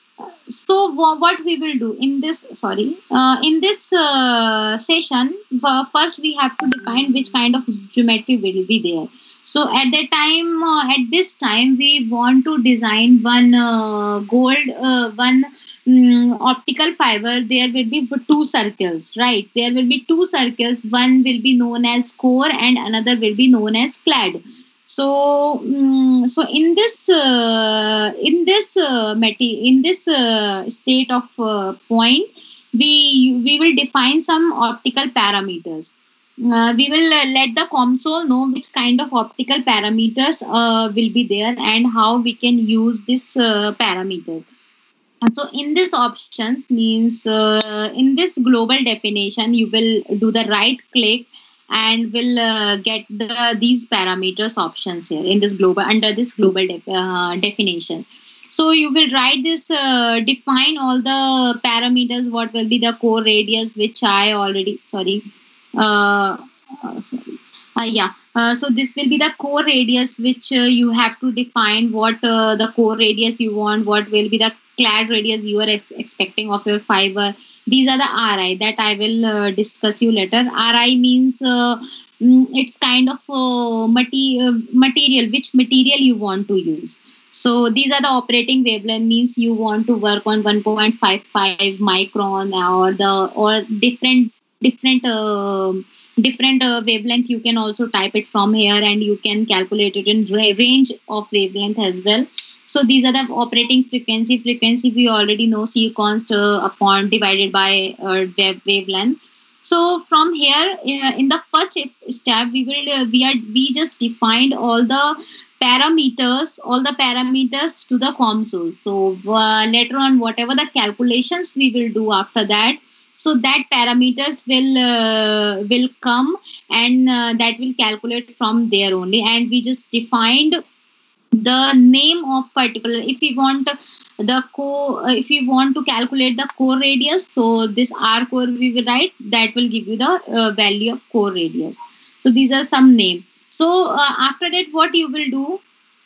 So wha- what we will do in this, sorry, uh, in this uh, session, uh, first we have to define which kind of geometry will be there. So at that time, uh, at this time we want to design one uh, gold uh, one mm, optical fiber. There will be two circles, right? There will be two circles, one will be known as core and another will be known as clad. So mm, so in this uh, in this uh, mate- in this uh, state of uh, point, we we will define some optical parameters. Uh, we will uh, let the console know which kind of optical parameters uh, will be there and how we can use this uh, parameter. And so in this options means uh, in this global definition, you will do the right click and will uh, get the these parameters options here in this global, under this global def, uh, definition. So you will write this, uh, define all the parameters, what will be the core radius, which I already, sorry, uh, uh, sorry. Uh, yeah, uh, so this will be the core radius, which uh, you have to define what uh, the core radius you want, what will be the clad radius you are ex- expecting of your fiber. These are the R I that I will uh, discuss you later. R I means uh, mm, it's kind of uh, mate- uh, material, which material you want to use. So these are the operating wavelength, means you want to work on one point five five micron or the or different different uh, different uh, wavelength. You can also type it from here and you can calculate it in ra- range of wavelength as well. So these are the operating frequency. Frequency we already know, C const uh, upon divided by uh, wave- wavelength. So from here, uh, in the first step, we will uh, we are we just defined all the parameters, all the parameters to the console. So uh, later on, whatever the calculations we will do after that, so that parameters will uh, will come and uh, that will calculate from there only. And we just defined the name of particular, if we want the core, if we want to calculate the core radius, so this r core we will write, that will give you the uh, value of core radius. So these are some name. So uh, after that, what you will do,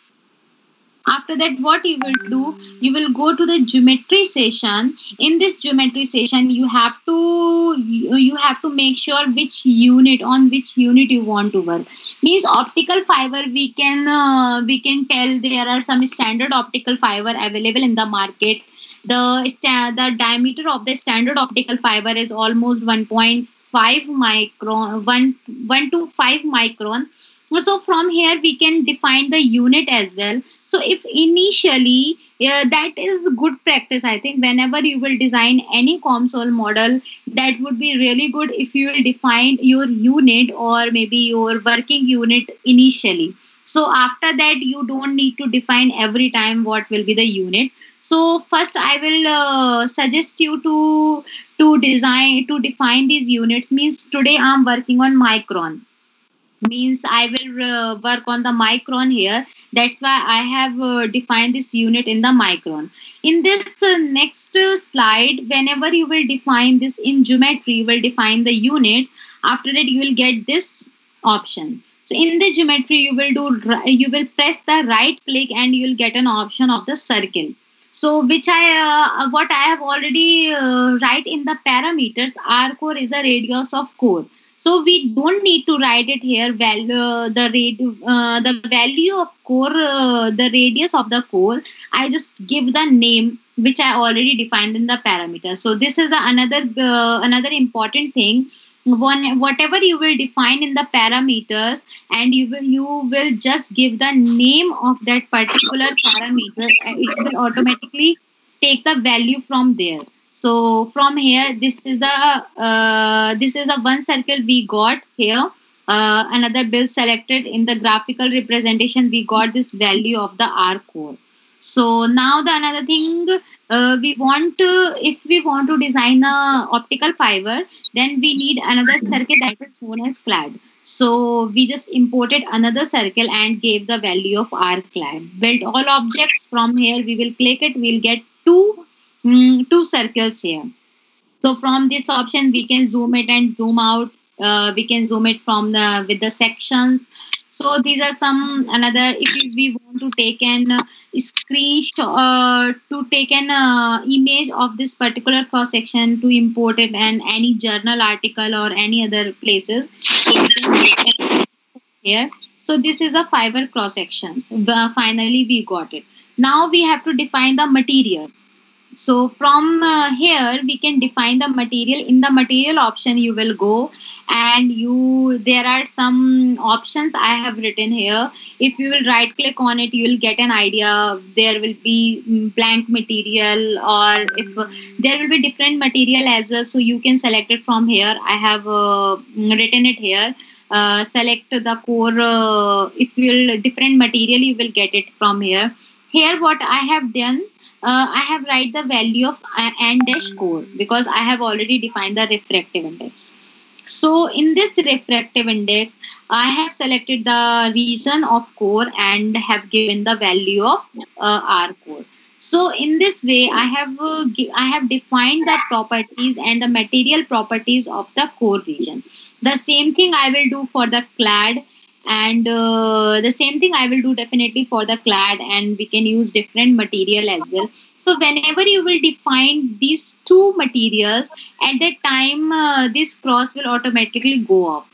after that what you will do, you will go to the geometry session. In this geometry session, you have to you, you have to make sure which unit, on which unit you want to work. Means optical fiber, we can uh, we can tell there are some standard optical fiber available in the market. The sta- the diameter of the standard optical fiber is almost one point five micron, one one to five micron. So from here we can define the unit as well. So if initially, uh, that is good practice, I think. Whenever you will design any console model, that would be really good if you will define your unit or maybe your working unit initially. So after that, you don't need to define every time what will be the unit. So first I will uh, suggest you to to design to define these units. Means today I'm working on micron, means I will uh, work on the micron here. That's why I have uh, defined this unit in the micron. In this uh, next uh, slide, whenever you will define this in geometry, you will define the unit. After that, you will get this option. So in the geometry, you will do ri- you will press the right click and you will get an option of the circle. So which I uh, what I have already uh, write in the parameters. R core is a radius of core. So we don't need to write it here. Value the rate, uh, the value of core, uh, the radius of the core. I just give the name which I already defined in the parameter. So this is the another uh, another important thing. One, whatever you will define in the parameters, and you will you will just give the name of that particular parameter. uh, It will automatically take the value from there. So from here, this is the uh, this is the one circle we got here. Uh, another bill selected in the graphical representation. We got this value of the R core. So now the another thing, uh, we want to, if we want to design a optical fiber, then we need another circuit that is known as clad. So we just imported another circle and gave the value of our clad. Build all objects from here. We will click it. We'll get two, mm, two circles here. So from this option, we can zoom it and zoom out. Uh, we can zoom it from the with the sections. So these are some another. If we we want to take an uh, screenshot, uh, to take an uh, image of this particular cross section to import it and any journal article or any other places, so we can take an here. So this is a fiber cross sections. Uh, finally, we got it. Now we have to define the materials. So from uh, here we can define the material. In the material option you will go, and you there are some options I have written here. If you will right click on it, you will get an idea. There will be mm, blank material, or if uh, there will be different material as well, so you can select it from here. I have uh, written it here. Uh, select the core. Uh, if you will different material, you will get it from here. Here what I have done, uh, I have write the value of uh, and dash core, because I have already defined the refractive index. So in this refractive index, I have selected the region of core and have given the value of uh, R core. So in this way, I have uh, gi- I have defined the properties and the material properties of the core region. The same thing I will do for the clad, and uh, the same thing I will do definitely for the clad, and we can use different material as well. So whenever you will define these two materials, at that time uh, this cross will automatically go off.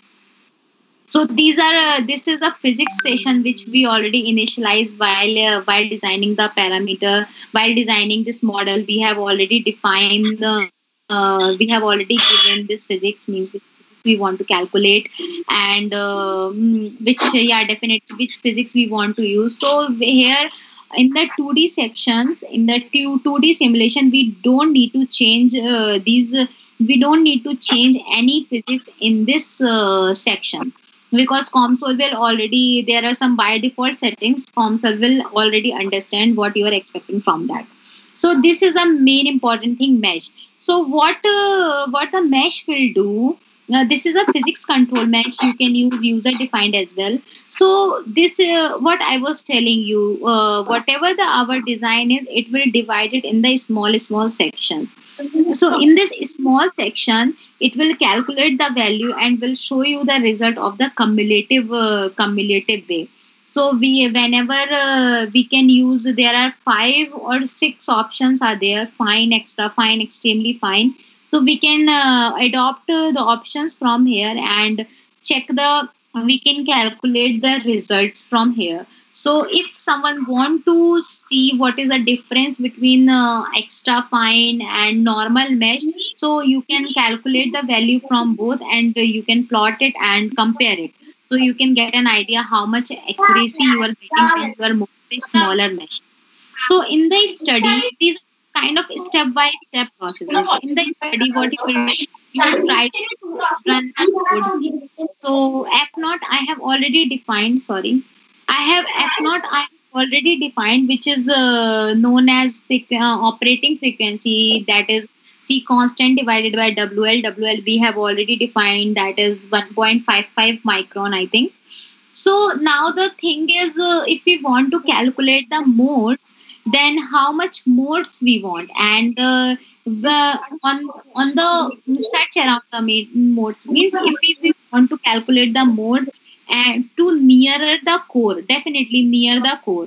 So these are uh, this is a physics session which we already initialized while uh, while designing the parameter, while designing this model. We have already defined the uh, we have already given this physics means which we want to calculate, and uh, mm, which uh, yeah definitely which physics we want to use. So here in the two D sections, in the two, 2D simulation, we don't need to change uh, these uh, we don't need to change any physics in this uh, section, because COMSOL will already, there are some by default settings. COMSOL will already understand what you are expecting from that. So this is the main important thing, mesh. So what uh, what the mesh will do, uh, this is a physics control mesh. You can use user defined as well. So this uh, what I was telling you, uh, whatever the our design is, it will divide it in the small small sections. So in this small section, it will calculate the value and will show you the result of the cumulative uh, cumulative way. So we whenever uh, we can use, there are five or six options are there: fine, extra fine, extremely fine. So we can uh, adopt uh, the options from here and check the, we can calculate the results from here. So if someone want to see what is the difference between uh, extra fine and normal mesh, so you can calculate the value from both, and uh, you can plot it and compare it. So you can get an idea how much accuracy you are getting when you are moving a smaller mesh. So in the study, these kind of step by step process. In the study, what you will do, you will try to run the code. So F naught I have already defined. Sorry, I have F naught I have already defined, which is uh, known as frequ- uh, operating frequency. That is C constant divided by W L. W L we have already defined, that is one point five five micron, I think. So now the thing is, uh, if we want to calculate the modes, then how much modes we want, and uh, the on on the search around the ma- modes means, if we, we want to calculate the mode and to nearer the core, definitely near the core.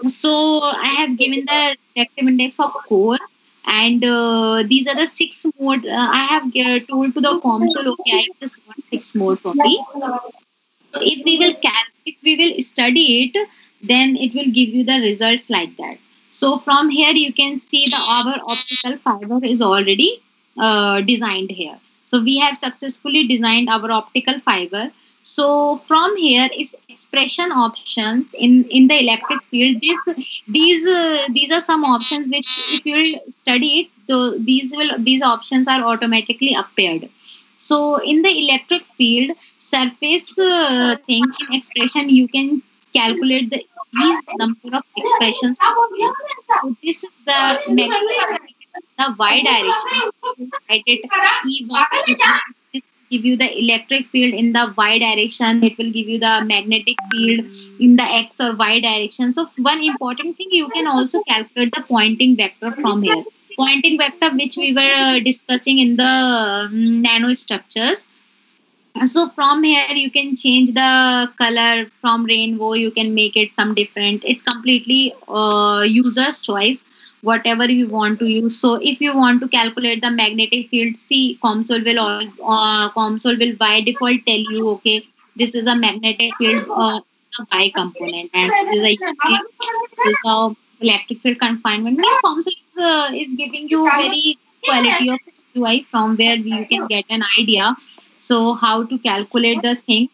So I have given the refractive index of core, and uh, these are the six mode. Uh, I have uh, told to the COMSOL, okay, I just want six modes only. So if we will cal- if we will study it, then it will give you the results like that. So from here you can see the our optical fiber is already uh, designed here. So we have successfully designed our optical fiber. So from here is expression options in in the electric field. This these uh, these are some options which, if you will study it, the, these will these options are automatically appeared. So in the electric field surface uh, thing, in expression you can calculate the increased number of expressions. So this is the magnetic, the y direction. Write it E Y is this give you the electric field in the y direction. It will give you the magnetic field in the x or y direction. So one important thing, you can also calculate the Poynting vector from here. Poynting vector, which we were uh, discussing in the um, nanostructures. So from here you can change the color from rainbow, you can make it some different. It completely uh, user's choice, whatever you want to use. So if you want to calculate the magnetic field, see COMSOL will all, uh, COMSOL will by default tell you, okay, this is a magnetic field uh, the Y component, and this is a this is a electric field confinement. Means COMSOL is, uh, is giving you very quality of U I from where you can get an idea. So how to calculate the things.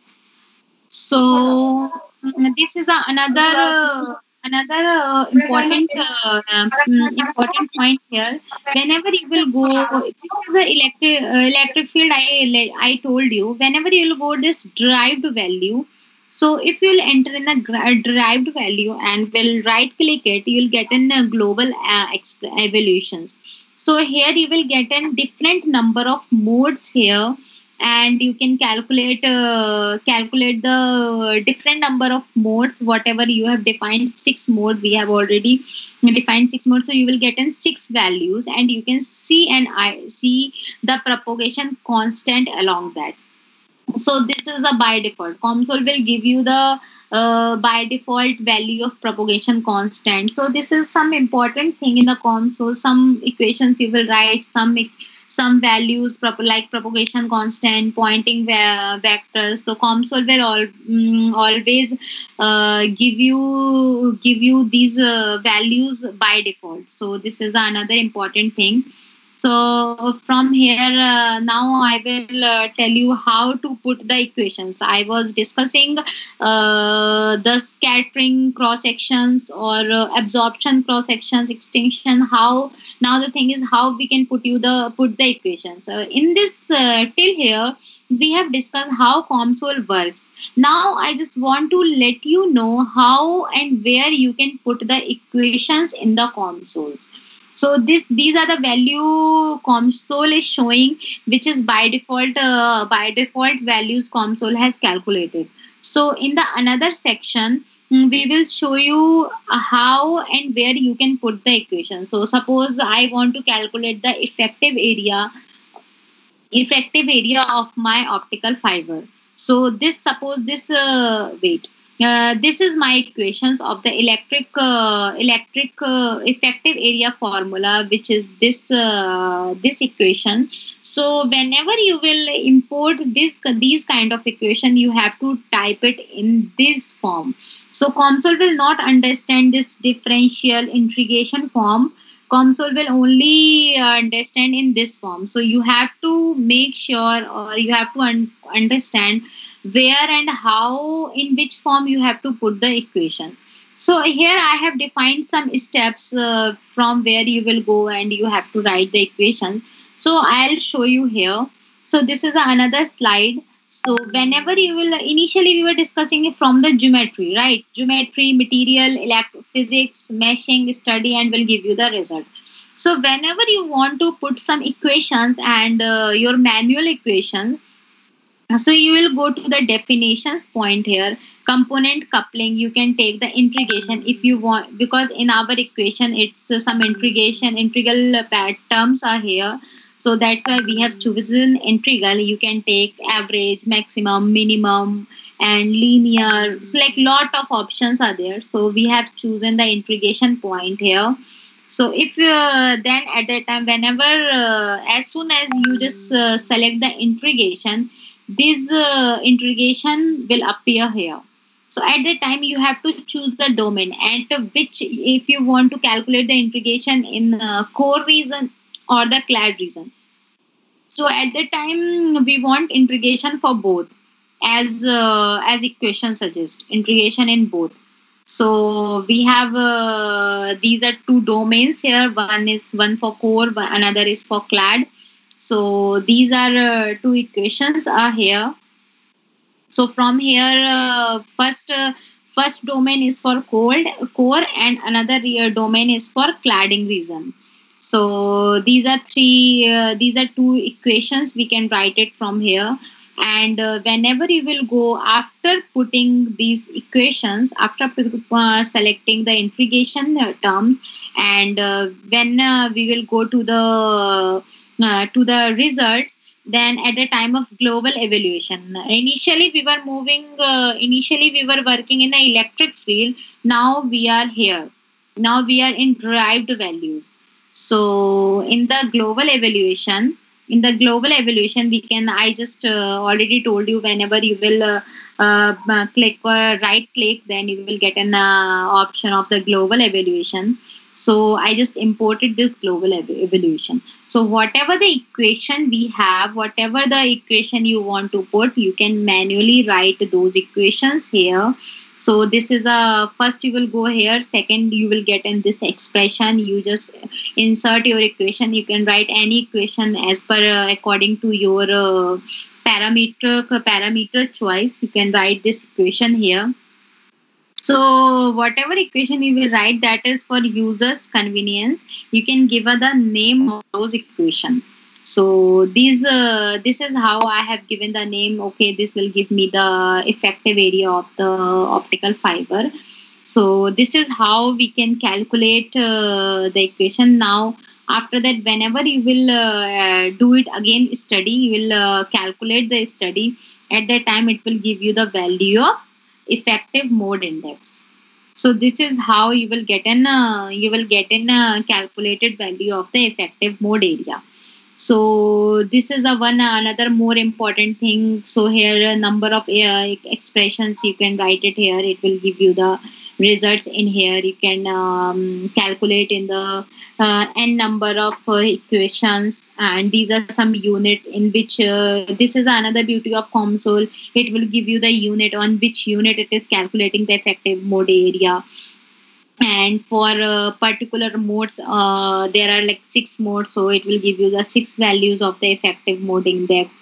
So mm, this is a, another uh, another uh, important uh, um, important point here. Whenever you will go, this is the electric uh, electric field. I I told you. Whenever you will go this derived value. So if you will enter in a gra- derived value and will right click it, you will get in a global uh, exp- evolutions. So here you will get a different number of modes here, and you can calculate uh, calculate the different number of modes, whatever you have defined. Six mode we have already defined six modes, so you will get in six values, and you can see and I see the propagation constant along that. So this is the by default. COMSOL will give you the uh, by default value of propagation constant. So this is some important thing in the COMSOL. Some equations you will write, some some values prop- like propagation constant, Poynting ve- vectors. So COMSOL will all, mm, always uh, give you give you these uh, values by default. So this is another important thing. So from here, uh, now I will uh, tell you how to put the equations. I was discussing uh, the scattering cross sections or uh, absorption cross sections, extinction. How now the thing is how we can put you the put the equations. So in this uh, till here we have discussed how COMSOL works. Now I just want to let you know how and where you can put the equations in the COMSOLs. So this these are the value COMSOL is showing, which is by default uh, by default values COMSOL has calculated. So in the another section, mm, we will show you uh, how and where you can put the equation. So suppose I want to calculate the effective area effective area of my optical fiber. So this suppose this uh, wait. Uh, this is my equations of the electric uh, electric uh, effective area formula, which is this uh, this equation. So whenever you will import this these kind of equation, you have to type it in this form. So COMSOL will not understand this differential integration form. COMSOL will only uh, understand in this form. So you have to make sure, or you have to un- understand where and how, in which form you have to put the equations. So here I have defined some steps uh, from where you will go and you have to write the equation. So I'll show you here. So this is another slide. So whenever you will, initially we were discussing it from the geometry, right? Geometry, material, elect- physics, meshing, study, and will give you the result. So whenever you want to put some equations and uh, your manual equation, so you will go to the definitions point here. Component coupling, you can take the integration if you want, because in our equation it's uh, some integration, integral uh, terms are here. So that's why we have chosen integral. You can take average, maximum, minimum, and linear. So like lot of options are there. So we have chosen the integration point here. So if uh, then at that time, whenever uh, as soon as you just uh, select the integration, this uh, integration will appear here. So at that time you have to choose the domain, and which if you want to calculate the integration in uh, core region or the clad region. So at that time we want integration for both, as uh, as equation suggests, integration in both. So we have uh, these are two domains here. One is one for core, another is for clad. So these are uh, two equations are here. So from here, uh, first uh, first domain is for core, core, and another uh, domain is for cladding region. So these are three, uh, these are two equations. We can write it from here. And uh, whenever you will go after putting these equations, after uh, selecting the integration uh, terms, and uh, when uh, we will go to the uh, to the results, then at the time of global evaluation, initially we were moving, uh, initially we were working in an electric field. Now we are here. Now we are in derived values. So in the global evaluation, in the global evaluation, we can, I just uh, already told you, whenever you will uh, uh, click or right click, then you will get an uh, option of the global evaluation. So I just imported this global ev- evaluation. So whatever the equation we have, whatever the equation you want to put, you can manually write those equations here. So this is a, first you will go here, second you will get in this expression. You just insert your equation. You can write any equation as per uh, according to your uh, parameter parameter choice. You can write this equation here. So whatever equation you will write, that is for users convenience. You can give her the name of those equation. So these uh, this is how I have given the name. Okay, this will give me the effective area of the optical fiber. So this is how we can calculate uh, the equation. Now after that, whenever you will uh, uh, do it again study, you will uh, calculate the study. At that time it will give you the value of effective mode index. So this is how you will get an uh, you will get an uh, calculated value of the effective mode area. So this is the one another more important thing. So here a number of uh, expressions you can write it here. It will give you the results in here. You can um, calculate in the uh, n number of uh, equations, and these are some units in which uh, this is another beauty of COMSOL. It will give you the unit on which unit it is calculating the effective mode area. And for uh, particular modes, uh, there are like six modes, so it will give you the six values of the effective mode index.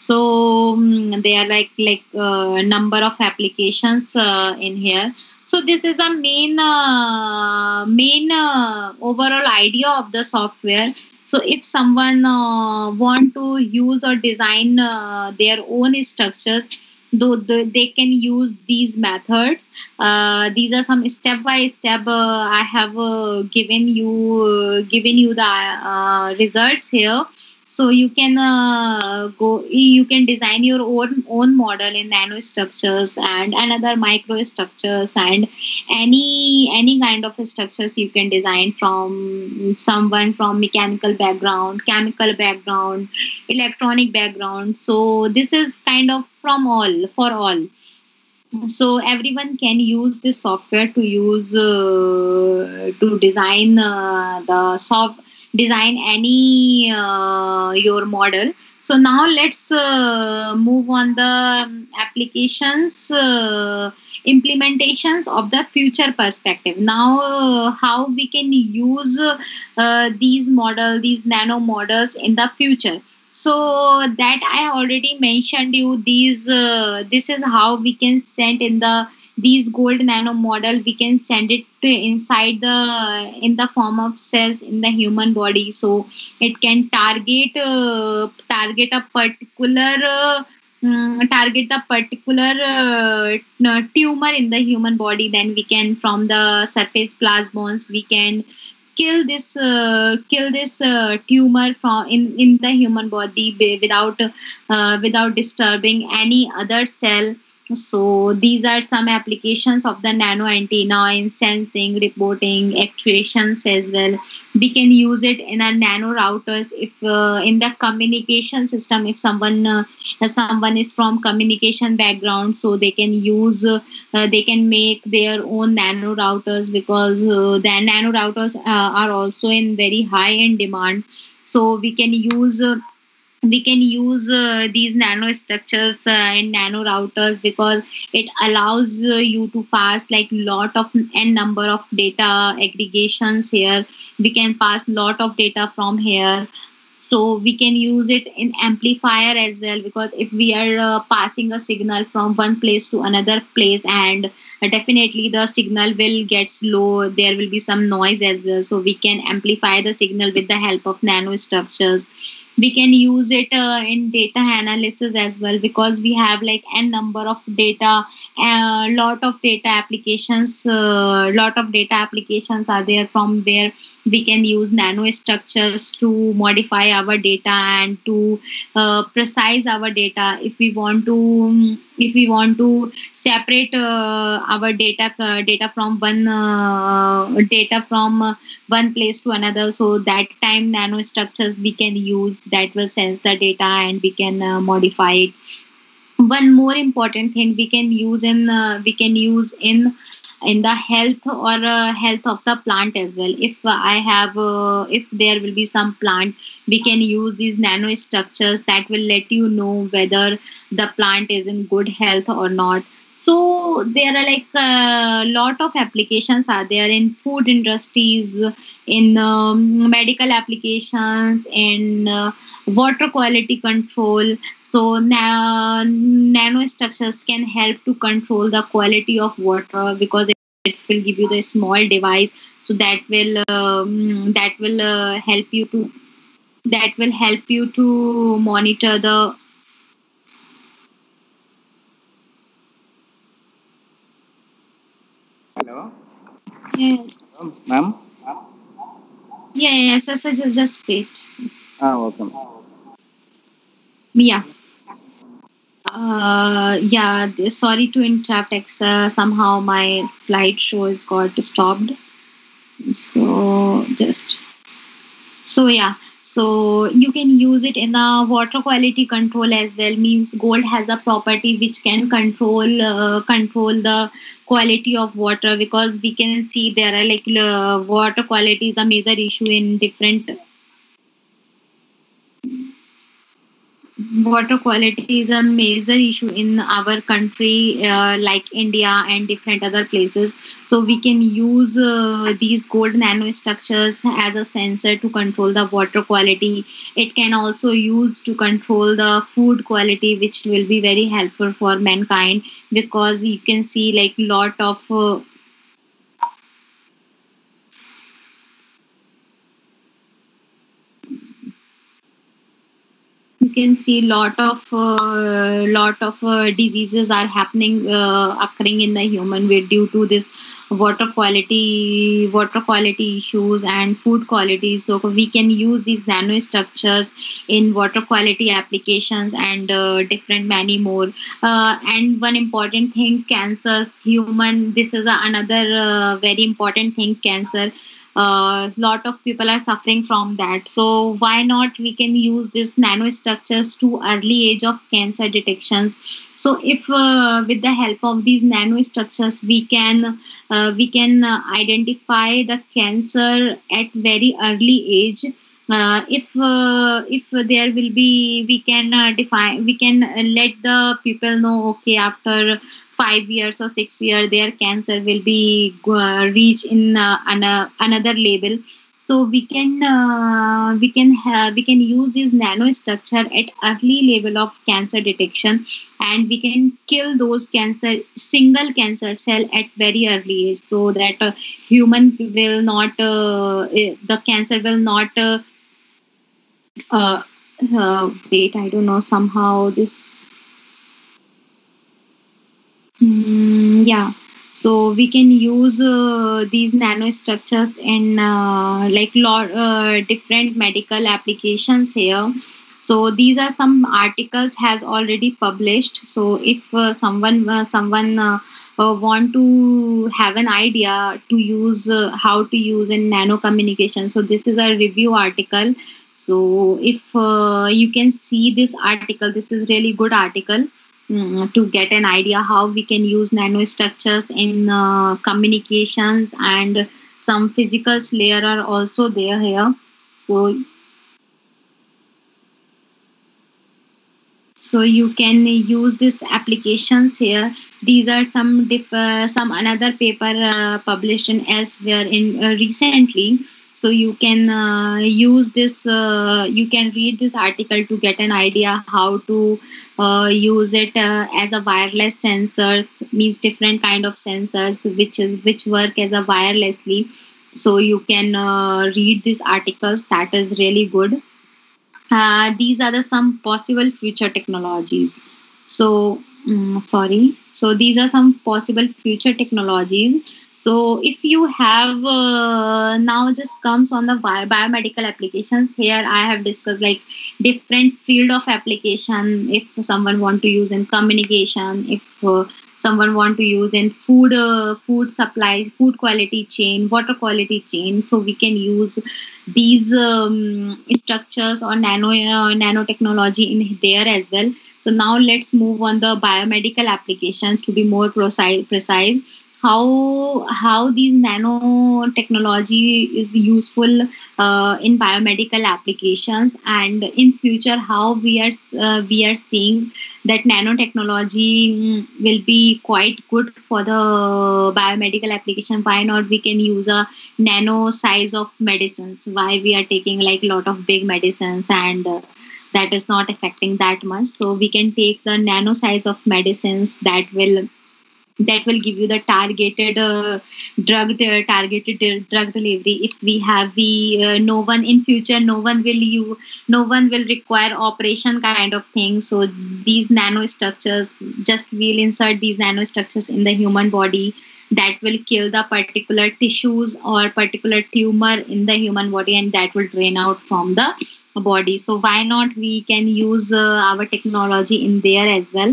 So um, they are like like uh, number of applications uh, in here. So this is the main uh, main uh, overall idea of the software. So if someone uh, want to use or design uh, their own structures, though the, they can use these methods. Uh, these are some step by step. Uh, I have uh, given you uh, given you the uh, results here. So you can uh, go. You can design your own own model in nanostructures and another microstructures and any any kind of structures you can design from someone from mechanical background, chemical background, electronic background. So this is kind of from all for all. So everyone can use this software to use uh, to design uh, the soft design any uh, your model. So now let's uh, move on the applications uh, implementations of the future perspective. Now uh, how we can use uh, these model these nano models in the future. So that I already mentioned you, these uh, this is how we can send in the these gold nano model. We can send it to inside the in the form of cells in the human body. So it can target uh, target a particular uh, mm, target a particular uh, tumor in the human body. Then we can, from the surface plasmons, we can kill this uh, kill this uh, tumor from in, in the human body without uh, without disturbing any other cell. So these are some applications of the nano antenna in sensing, reporting, actuations as well. We can use it in our nano routers if uh, in the communication system. If someone uh, someone is from communication background, so they can use uh, uh, they can make their own nano routers, because uh, the nano routers uh, are also in very high in demand. So we can use. Uh, we can use uh, these nanostructures uh, in nano routers, because it allows uh, you to pass like lot of n number of data aggregations here. We can pass lot of data from here. So we can use it in amplifier as well, because if we are uh, passing a signal from one place to another place, and uh, definitely the signal will get slow, there will be some noise as well, so we can amplify the signal with the help of nanostructures. We can use it uh, in data analysis as well, because we have like n number of data, a lot of data applications, uh, lot of data applications are there from where we can use nanostructures to modify our data and to uh, precise our data. If we want to if we want to separate uh, our data uh, data from one uh, data from uh, one place to another, so that time nanostructures we can use that will sense the data and we can uh, modify it. One more important thing we can use in uh, we can use in in the health or uh, health of the plant as well. If uh, I have uh, if there will be some plant, we can use these nanostructures that will let you know whether the plant is in good health or not. So there are like a lot of applications are there in food industries, in um, medical applications, in uh, water quality control. So na- nanostructures can help to control the quality of water, because it, it will give you the small device, so that will um, that will uh, help you to that will help you to monitor the. Hello, Yes. ma'am. Yeah, yes, yes, yes, just, just wait. Ah, okay. Yeah. Uh, yeah, th- sorry to interrupt. ex- Uh, somehow my slideshow has got stopped. So just so yeah. So you can use it in the water quality control as well. Means gold has a property which can control uh, control the quality of water, because we can see there are like uh, water quality is a major issue in different water quality is a major issue in our country, uh, like India and different other places. So we can use uh, these gold nanostructures as a sensor to control the water quality. It can also use to control the food quality, which will be very helpful for mankind, because you can see like lot of uh, you can see lot of uh, lot of uh, diseases are happening uh, occurring in the human way due to this water quality water quality issues and food quality. So we can use these nanostructures in water quality applications and uh, different many more. Uh, and one important thing, cancers, human, this is a, another uh, very important thing, cancer. A lot of people are suffering from that, so why not we can use this nanostructures to early age of cancer detections. So if uh, with the help of these nanostructures we can uh, we can uh, identify the cancer at very early age. Uh, if uh, if there will be, we can uh, define we can uh, let the people know, okay, after five years or six years their cancer will be uh, reach in uh, an, uh, another level. So we can uh, we can have we can use this nanostructure at early level of cancer detection, and we can kill those cancer single cancer cell at very early age, so that uh, human will not uh, eh, the cancer will not uh, uh, uh, wait, I don't know, somehow this. Mm, yeah. So we can use uh, these nanostructures in uh, like lot uh, different medical applications here. So these are some articles has already published. So if uh, someone uh, someone uh, uh, want to have an idea to use uh, how to use in nano communication, so this is a review article. So if uh, you can see this article, this is really good article, mm, to get an idea how we can use nanostructures in uh, communications, and some physical layer are also there here. So so you can use these applications here. These are some diff- uh, some another paper uh, published in elsewhere in uh, recently. So you can uh, use this, uh, you can read this article to get an idea how to uh, use it uh, as a wireless sensors, means different kind of sensors which is which work as a wirelessly. So you can uh, read these articles. That is really good. Uh, these are the some possible future technologies. So mm, sorry. So these are some possible future technologies. So if you have uh, now just comes on the bio- biomedical applications. Here I have discussed like different field of application. If someone want to use in communication, if uh, someone want to use in food, uh, food supply, food quality chain, water quality chain. So we can use these um, structures or nano uh, nanotechnology in there as well. So now let's move on the biomedical applications to be more precise. precise how how these nanotechnology is useful uh, in biomedical applications, and in future how we are uh, we are seeing that nanotechnology mm, will be quite good for the biomedical application. Why not we can use a nano size of medicines? Why we are taking like lot of big medicines and uh, that is not affecting that much. So we can take the nano size of medicines that will that will give you the targeted uh, drug uh, targeted uh, drug delivery. If we have we uh, no one in future, no one will you no one will require operation kind of thing. So these nanostructures, just we'll insert these nanostructures in the human body that will kill the particular tissues or particular tumor in the human body, and that will drain out from the body. So why not we can use uh, our technology in there as well.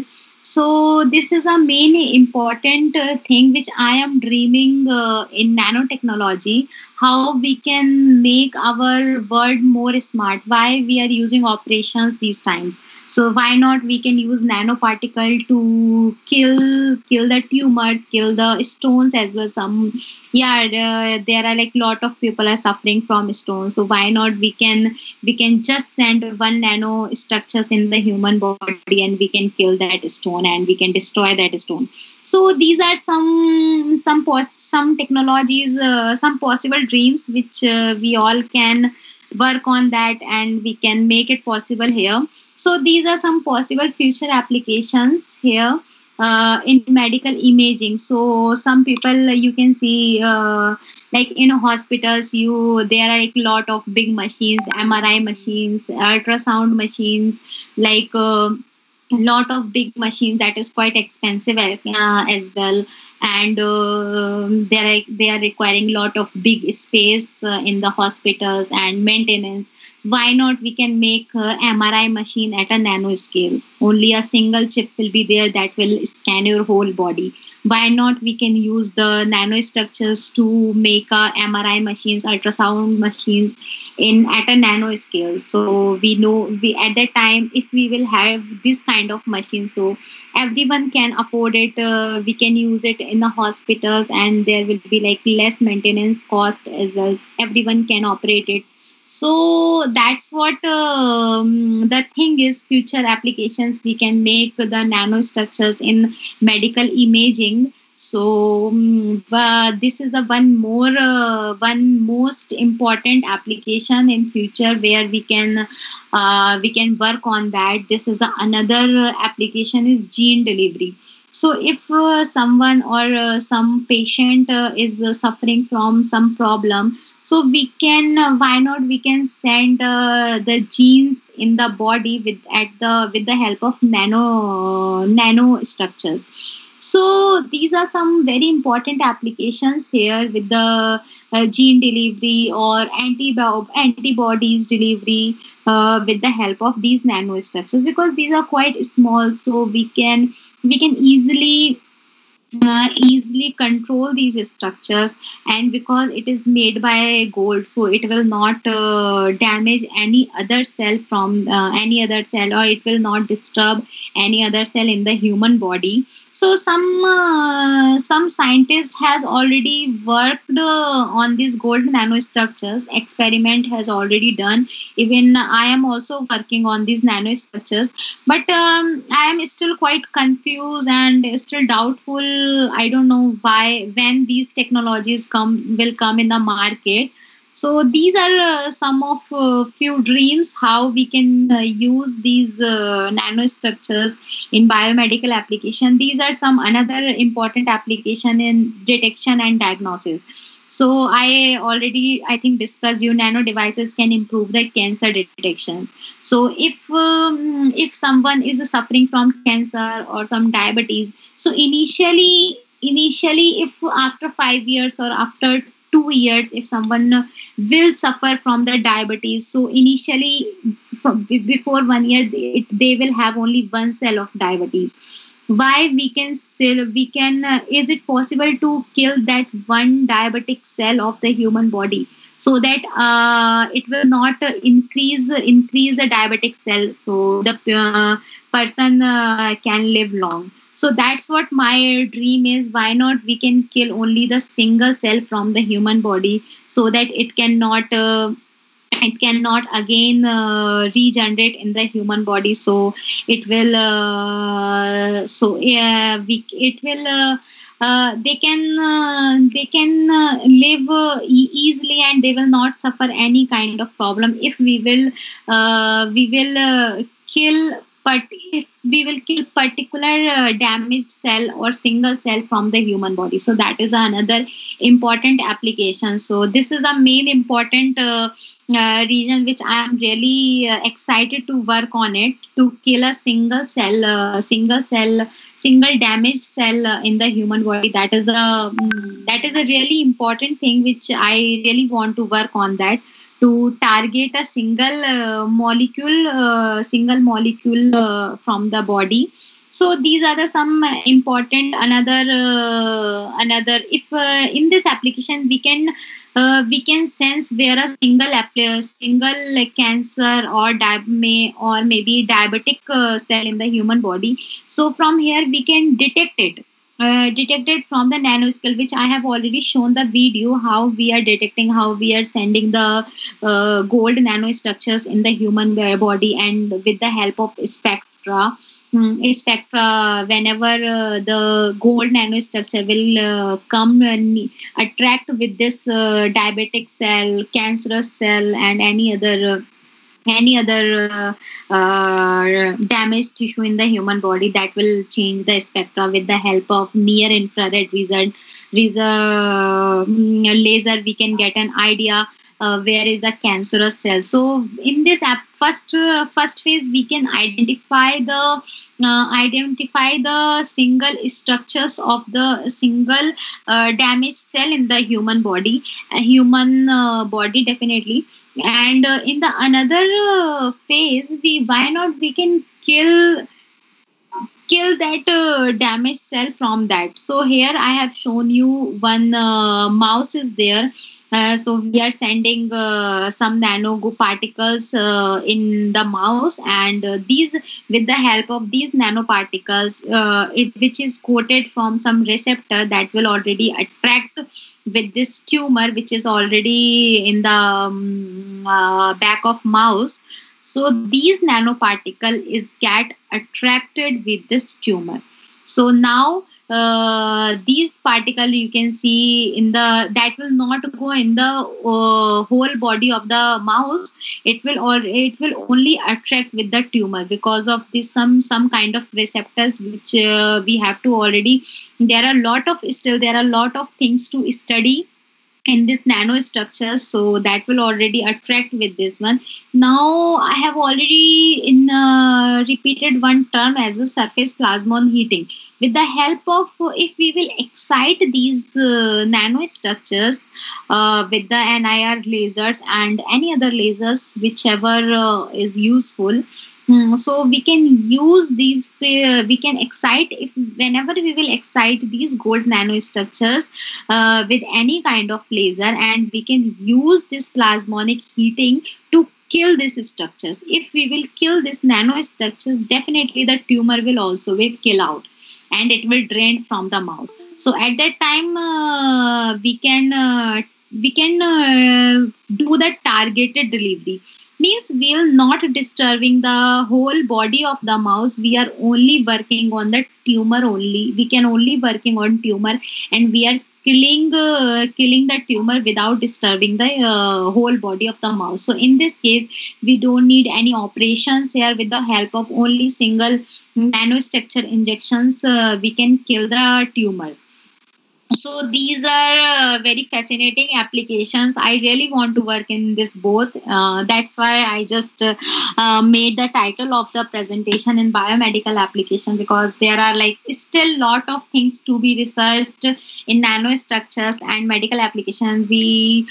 So this is a main important uh, thing which I am dreaming uh, in nanotechnology, how we can make our world more smart. Why we are using operations these times. So why not we can use nanoparticle to kill kill the tumors, kill the stones as well. Some yeah, uh, there are like lot of people are suffering from stones. So why not we can we can just send one nano structures in the human body and we can kill that stone and we can destroy that stone. So these are some some pos- some technologies, uh, some possible dreams which uh, we all can work on that and we can make it possible here. So these are some possible future applications here uh, in medical imaging. So some people uh, you can see uh, like in hospitals, you there are like lot of big machines, M R I machines, ultrasound machines, like. Uh, lot of big machines that is quite expensive uh, as well, and uh, they are they are requiring lot of big space uh, in the hospitals and maintenance. Why not we can make uh, M R I machine at a nano scale? Only a single chip will be there that will scan your whole body. Why not we can use the nanostructures to make a M R I machines, ultrasound machines in at a nano scale? So we know we at that time if we will have this kind of machine, so everyone can afford it. Uh, we can use it in the hospitals and there will be like less maintenance cost as well. Everyone can operate it. So that's what um, the thing is, future applications we can make the nanostructures in medical imaging. So um, uh, this is the one more uh, one most important application in future where we can uh, we can work on that. This is the another application is gene delivery. So if uh, someone or uh, some patient uh, is uh, suffering from some problem, so we can uh, why not we can send uh, the genes in the body with at the with the help of nano nano structures. So these are some very important applications here with the uh, gene delivery or antibo- antibodies delivery uh, with the help of these nanostructures, because these are quite small, so we can we can easily uh, easily control these structures, and because it is made by gold, so it will not uh, damage any other cell from uh, any other cell, or it will not disturb any other cell in the human body. So some uh, some scientist has already worked uh, on these gold nanostructures. Experiment has already done. Even I am also working on these nanostructures, but um, I am still quite confused and still doubtful. I don't know why when these technologies come will come in the market. So these are uh, some of uh, few dreams how we can uh, use these uh, nanostructures in biomedical application. These are some another important application in detection and diagnosis. So I already, I think, discussed you nano devices can improve the cancer detection. So if um, if someone is suffering from cancer or some diabetes, so initially initially if after five years or after two years, if someone will suffer from the diabetes, so initially from, be- before one year they, they will have only one cell of diabetes. Why we can still we can uh, is it possible to kill that one diabetic cell of the human body so that uh, it will not uh, increase increase the diabetic cell, so the uh, person uh, can live long. So that's what my dream is. Why not we can kill only the single cell from the human body so that it cannot uh, it cannot again uh, regenerate in the human body. So it will uh, so yeah we it will uh, uh, they can uh, they can uh, live uh, e- easily, and they will not suffer any kind of problem if we will uh, we will uh, kill, but if we will kill particular uh, damaged cell or single cell from the human body. So that is another important application. So this is the main important uh, uh, reason which I am really uh, excited to work on it, to kill a single cell, uh, single cell, single damaged cell uh, in the human body. That is a mm, that is a really important thing which I really want to work on, that to target a single uh, molecule, uh, single molecule uh, from the body. So these are the some important another uh, another. If uh, in this application we can uh, we can sense where a single app- single like, cancer or di- may or maybe diabetic uh, cell in the human body. So from here we can detect it. Uh, detected from the nanoscale, which I have already shown the video how we are detecting, how we are sending the uh, gold nanostructures in the human body, and with the help of spectra. Mm, spectra, whenever uh, the gold nanostructure will uh, come and attract with this uh, diabetic cell, cancerous cell, and any other. Uh, any other uh, uh, damaged tissue in the human body, that will change the spectra with the help of near infrared result, result mm, laser. We can get an idea uh, where is the cancerous cell. So in this app, first uh, first phase we can identify the uh, identify the single structures of the single uh, damaged cell in the human body, a human uh, body definitely. And uh, in the another uh, phase, we why not we can kill kill that uh, damaged cell from that. So here I have shown you one uh, mouse is there. Uh, so we are sending uh, some nano particles uh, in the mouse, and uh, these with the help of these nanoparticles, uh, it, which is coated from some receptor that will already attract with this tumor which is already in the um, uh, back of mouse. So these nanoparticle is get attracted with this tumor. So now uh, these particle you can see in the that will not go in the uh, whole body of the mouse. It will or it will only attract with the tumor because of this some some kind of receptors which uh, we have to already. There are a lot of still there are a lot of things to study in this nanostructure, so that will already attract with this one. Now I have already in uh, repeated one term as a surface plasmon heating. With the help of uh, if we will excite these uh, nanostructures uh, with the N I R lasers and any other lasers whichever uh, is useful. Hmm, so we can use these, uh, we can excite, if whenever we will excite these gold nanostructures uh, with any kind of laser, and we can use this plasmonic heating to kill these structures. If we will kill this nanostructures, definitely the tumor will also will kill out and it will drain from the mouse. So at that time uh, we can uh, we can uh, do the targeted delivery. Means we are not disturbing the whole body of the mouse. We are only working on the tumor only. We can only working on tumor, and we are killing uh, killing the tumor without disturbing the uh, whole body of the mouse. So in this case, we don't need any operations here. With the help of only single nanostructure injections, uh, we can kill the tumors. So these are uh, very fascinating applications. I really want to work in this both. Uh, that's why I just uh, uh, made the title of the presentation in biomedical application, because there are like still lot of things to be researched in nanostructures and medical application. We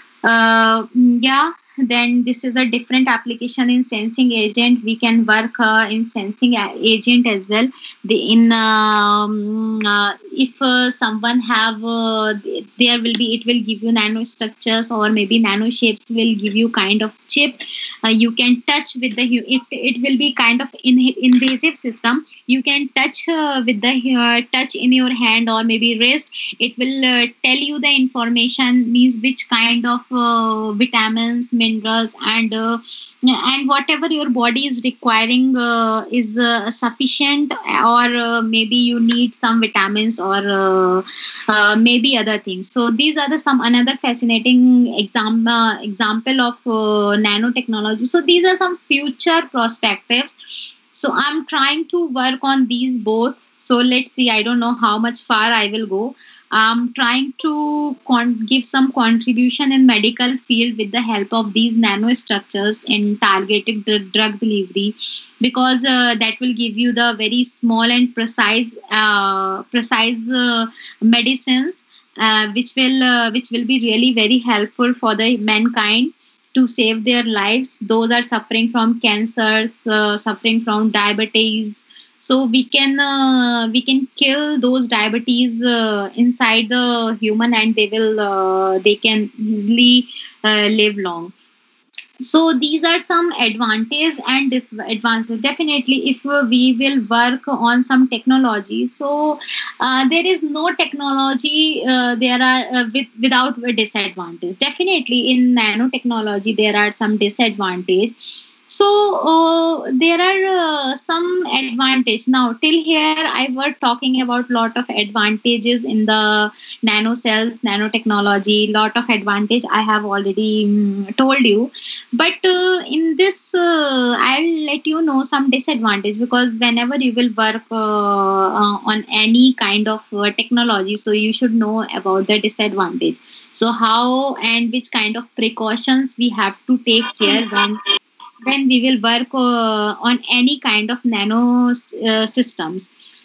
uh, yeah then this is a different application in sensing agent. We can work uh, in sensing a- agent as well. The in um, uh, if uh, someone have uh, th- there will be, it will give you nanostructures or maybe nano shapes, will give you kind of chip. Uh, you can touch with the hu- it, it will be kind of in, invasive system. You can touch uh, with the uh, touch in your hand or maybe wrist. It will uh, tell you the information, means which kind of uh, vitamins, minerals, and uh, and whatever your body is requiring uh, is uh, sufficient, or uh, maybe you need some vitamins or uh, uh, maybe other things. So these are the some another fascinating exam, uh, example of uh, nanotechnology. So these are some future perspectives. So I'm trying to work on these both. So let's see, I don't know how much far I will go. I'm trying to con- give some contribution in medical field with the help of these nanostructures in targeted dr- drug delivery, because uh, that will give you the very small and precise uh, precise uh, medicines, uh, which will uh, which will be really very helpful for the mankind to save their lives. Those are suffering from cancers, uh, suffering from diabetes. So we can uh, we can kill those diabetes uh, inside the human, and they will uh, they can easily uh, live long. So these are some advantages and disadvantages. Definitely, if uh, we will work on some technology, so uh, there is no technology uh, there are uh, with, without a disadvantage. Definitely in nanotechnology there are some disadvantage. So uh, there are uh, some advantage. Now till here I was talking about lot of advantages in the nano cells, nanotechnology. Lot of advantage I have already mm, told you. But uh, in this uh, I'll let you know some disadvantage, because whenever you will work uh, uh, on any kind of uh, technology, so you should know about the disadvantage. So how and which kind of precautions we have to take care when when we will work uh, on any kind of nano uh, systems.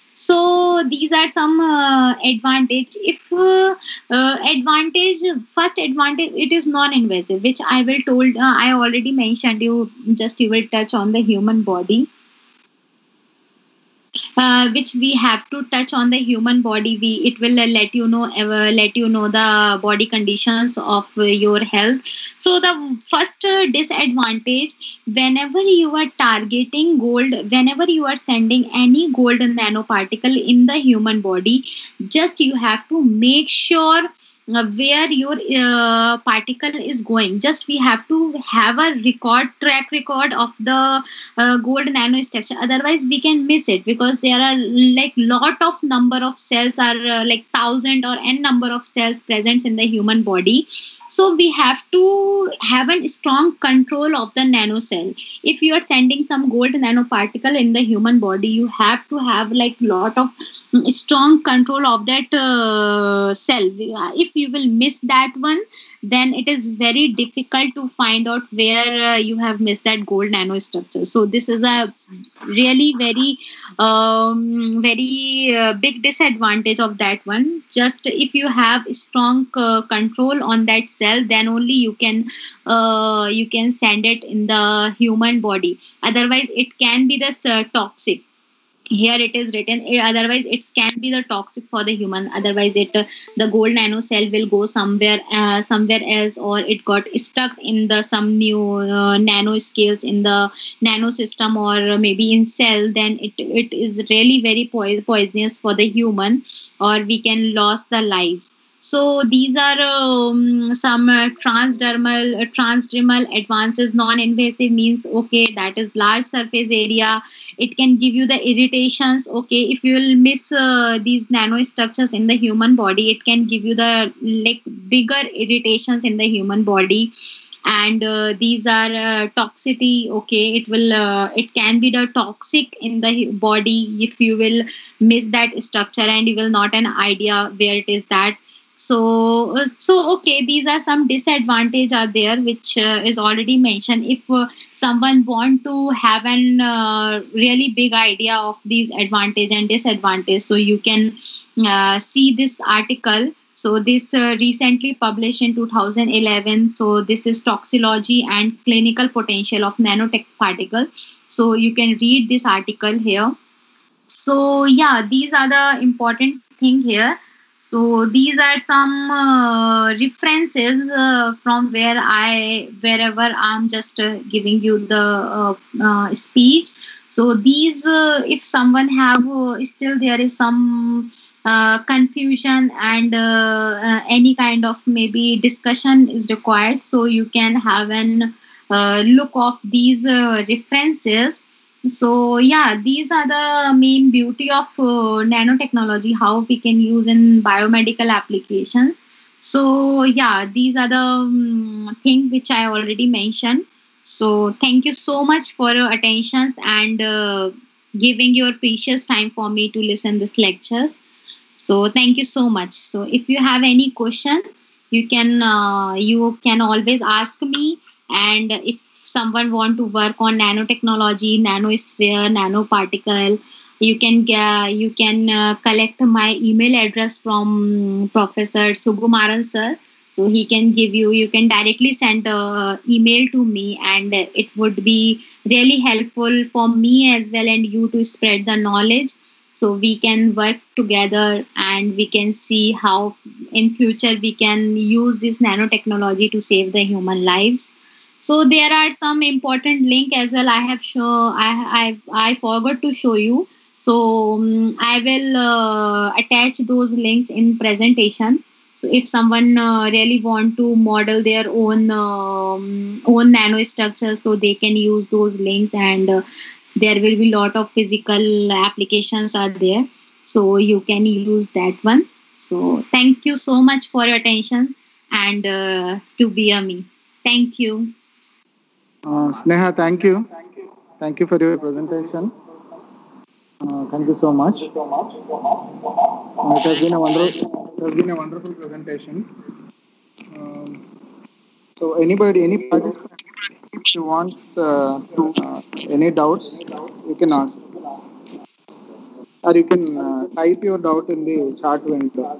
So these are some uh, advantage. If uh, uh, advantage, first advantage, it is non-invasive, which I will told uh, I already mentioned you. Just you will touch on the human body, uh, which we have to touch on the human body. We it will uh, let you know uh, let you know the body conditions of uh, your health. So the first uh, disadvantage, whenever you are targeting gold, whenever you are sending any gold nanoparticle in the human body, just you have to make sure uh, where your uh, particle is going. Just we have to have a record track record of the uh, gold nanostructure. Otherwise we can miss it, because there are like lot of number of cells are uh, like thousand or n number of cells present in the human body. So we have to have a strong control of the nano cell. If you are sending some gold nanoparticle in the human body, you have to have like lot of mm, strong control of that uh, cell. If you will miss that one, then it is very difficult to find out where uh, you have missed that gold nanostructure. So this is a really very um, very uh, big disadvantage of that one. Just if you have strong uh, control on that cell, then only you can uh, you can send it in the human body. Otherwise it can be this uh, toxic. Here it is written, eh, otherwise it can be the toxic for the human. Otherwise it uh, the gold nano cell will go somewhere uh, somewhere else, or it got stuck in the some new uh, nano scales in the nano system, or maybe in cell. Then it it is really very poi- poisonous for the human, or we can lose the lives. So these are um, some uh, transdermal uh, transdermal advances. Non-invasive means okay, that is large surface area. It can give you the irritations. Okay, if you will miss uh, these nanostructures in the human body, it can give you the like bigger irritations in the human body. And uh, these are uh, toxicity. Okay, it will uh, it can be the toxic in the hu- body if you will miss that structure and you will not an idea where it is that. So uh, so okay, these are some disadvantage are there which uh, is already mentioned. If uh, someone want to have an uh, really big idea of these advantage and disadvantage, so you can uh, see this article. So this uh, recently published in two thousand eleven. So this is toxicology and clinical potential of nanotech particles. So you can read this article here. So yeah, these are the important thing here. So these are some uh, references uh, from where I wherever I'm just uh, giving you the uh, uh, speech. So these uh, if someone have uh, still there is some uh, confusion and uh, uh, any kind of maybe discussion is required, so you can have an uh, look of these uh, references. So yeah, these are the main beauty of uh, nanotechnology, how we can use in biomedical applications. So yeah, these are the um, thing which I already mentioned. So thank you so much for your attentions and uh, giving your precious time for me to listen this lectures. So thank you so much. So if you have any question, you can uh, you can always ask me. And if someone want to work on nanotechnology, nanosphere, nanoparticle, you can uh, you can uh, collect my email address from Professor Sugumaran sir. So he can give you. You can directly send a email to me, and it would be really helpful for me as well and you to spread the knowledge, so we can work together and we can see how in future we can use this nanotechnology to save the human lives. So there are some important link as well. I have show i i, I forgot to show you. So um, I will uh, attach those links in presentation. So if someone uh, really want to model their own um, own nanostructures, so they can use those links, and uh, there will be lot of physical applications are there, so you can use that one. So thank you so much for your attention and uh, to be a me. Thank you. Uh, Sneha, thank you. Thank you for your presentation. Uh, thank you so much. Uh, it has been a wonderful, it has been a wonderful presentation. Um, so, anybody, any participant, if you want uh, to, uh, any doubts, you can ask, or you can uh, type your doubt in the chat window.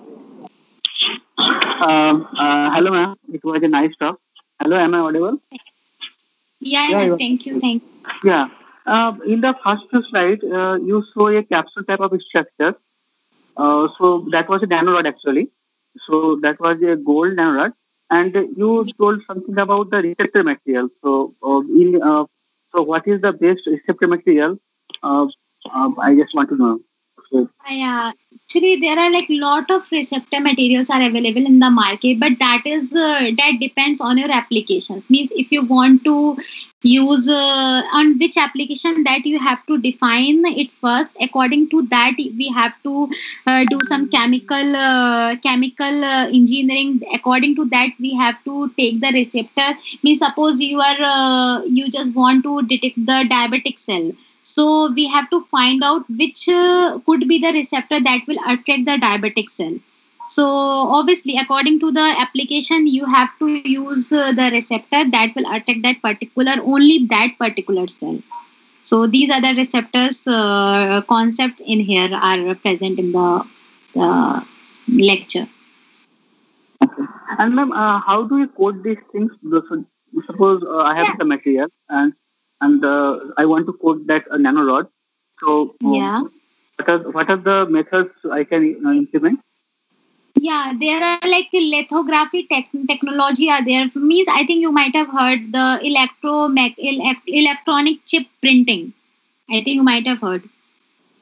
Um, uh, hello, ma'am. It was a nice talk. Hello, am I audible? Yeah, Yeah, yeah, you are- thank you, thank you. Yeah. Uh, in the first few slides, uh, you show a capsule type of structure. Uh, so that was a nanorod actually. So that was a gold nanorod, and you told something about the receptor material. So uh, in uh, so what is the best receptor material? Uh, uh, I just want to know. So, Yeah, actually, there are like lot of receptor materials are available in the market, but that is uh, that depends on your applications. Means if you want to use uh, on which application, that you have to define it first. According to that, we have to uh, do some chemical uh, chemical uh, engineering. According to that, we have to take the receptor. Means suppose you are uh, you just want to detect the diabetic cell, so we have to find out which uh, could be the receptor that will attract the diabetic cell. So obviously, according to the application, you have to use uh, the receptor that will attract that particular only that particular cell. So these are the receptors uh, concepts in here are present in the uh, lecture. and ma'am, uh, how do you code these things? So, suppose uh, I have Yeah. the material and and uh, I want to code that uh, nanorod. So um, Yeah. what are what are the methods I can uh, implement? Yeah, there are like lithography tech- technology are there. Means I think you might have heard the electro elect- electronic chip printing. I think you might have heard.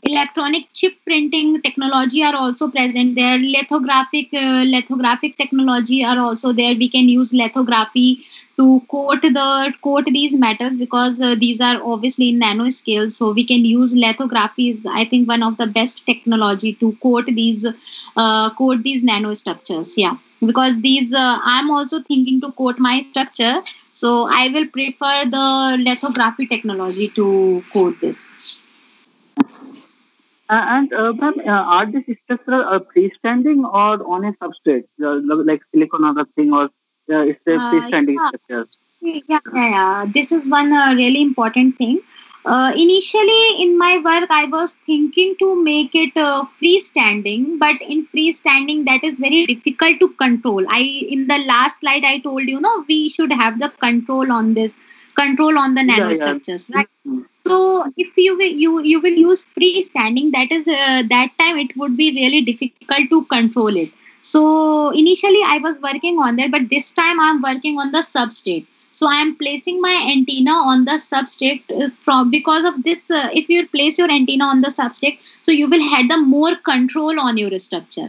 electronic chip printing technology are also present there. Lithographic uh, lithographic technology are also there. We can use lithography to coat the coat these metals, because uh, these are obviously in nano scale. So we can use lithography is, I think, one of the best technology to coat these uh, coat these nanostructures. Yeah, because these uh, I'm also thinking to coat my structure, so I will prefer the lithography technology to coat this. Uh, and uh, ma'am, uh, are these structures uh, freestanding or on a substrate, uh, like silicon or something, or uh, it's a Uh, freestanding yeah, structure? yeah, yeah, yeah. This is one uh, really important thing. Uh, initially, in my work, I was thinking to make it uh, freestanding, but in freestanding, that is very difficult to control. I in the last slide, I told you, no, we should have the control on this, control on the Yeah, yeah. nanostructures, right? So if you will you you will use freestanding, that is uh, that time it would be really difficult to control it. So initially I was working on that, but this time I'm working on the substrate. So I am placing my antenna on the substrate uh, from because of this. Uh, if you place your antenna on the substrate, so you will have the more control on your structure.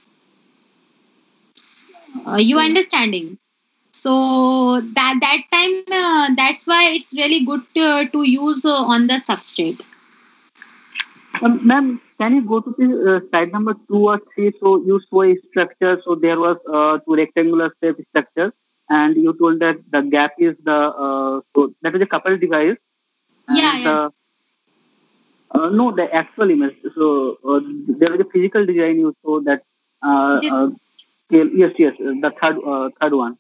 Uh, you understanding? So that that time uh, that's why it's really good to, to use uh, on the substrate. Um, ma'am, can you go to the uh, slide number two or three? So you saw a structure. So there was uh, two rectangular shape structure, and you told that the gap is the uh, so that is a coupled device, and Yeah, yeah. the uh, no, the actual image. So uh, there is a physical design you saw that. Uh, This, uh, yes, yes, the third uh, third one.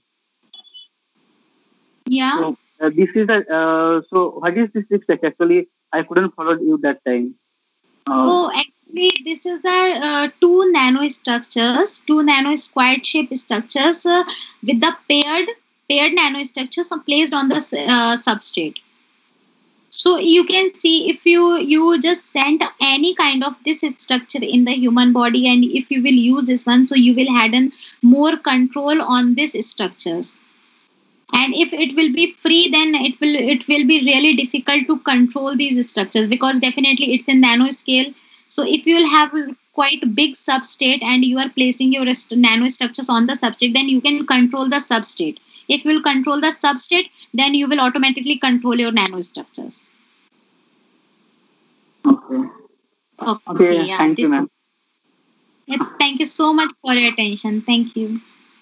yeah. So uh, this is a uh, so what is this structure? Actually, I couldn't follow you that time. Uh, Oh, actually, this is the uh, two nanostructures, two nano squared shape structures uh, with the paired paired nanostructures are placed on the uh, substrate. So you can see if you you just send any kind of this structure in the human body, and if you will use this one, so you will have an more control on these structures. And if it will be free, then it will it will be really difficult to control these structures, because definitely it's in nano scale. So if you will have quite big substrate and you are placing your st- nano structures on the substrate, then you can control the substrate. If you will control the substrate, then you will automatically control your nano structures. okay. Okay, Okay. yeah, Thank you, this. ma'am. Yeah, thank you so much for your attention. Thank you.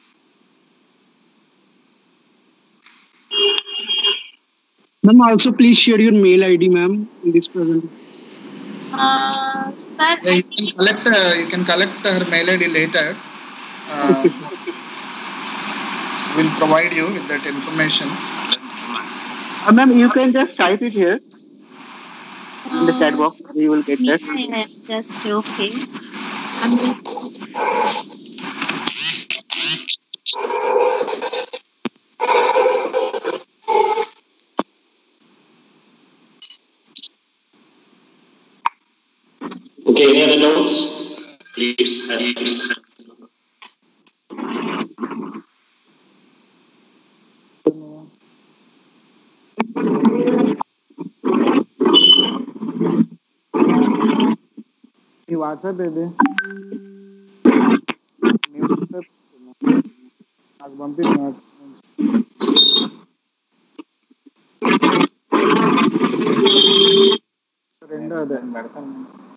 Ma'am, also please share your mail I D, ma'am, in this presentation. Uh, sir, Yeah, I you can collect. Uh, you can collect her mail I D later. Uh, we'll provide you with that information. Uh, ma'am, you can just type it here in the chat uh, box. You will get that. yeah, yeah, just okay. I'm just Okay, any other doubts? Please ask. ఈ WhatsApp ఏది నీ WhatsApp నాకు పంపింది WhatsApp రెండో అదే పెడతాను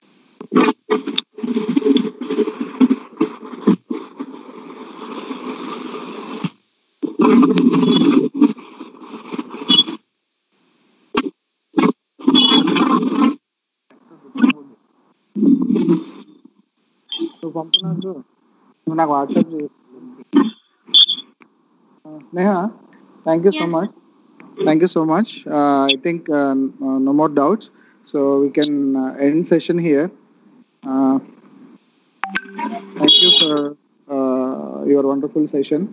నువ్వు పంపు నాకు నువ్వు నాకు వాట్సాప్ చేయి Sneha thank you so yes. Much thank you so much I think no more doubts, so we can uh, end session here. uh, thank you for uh, your wonderful session.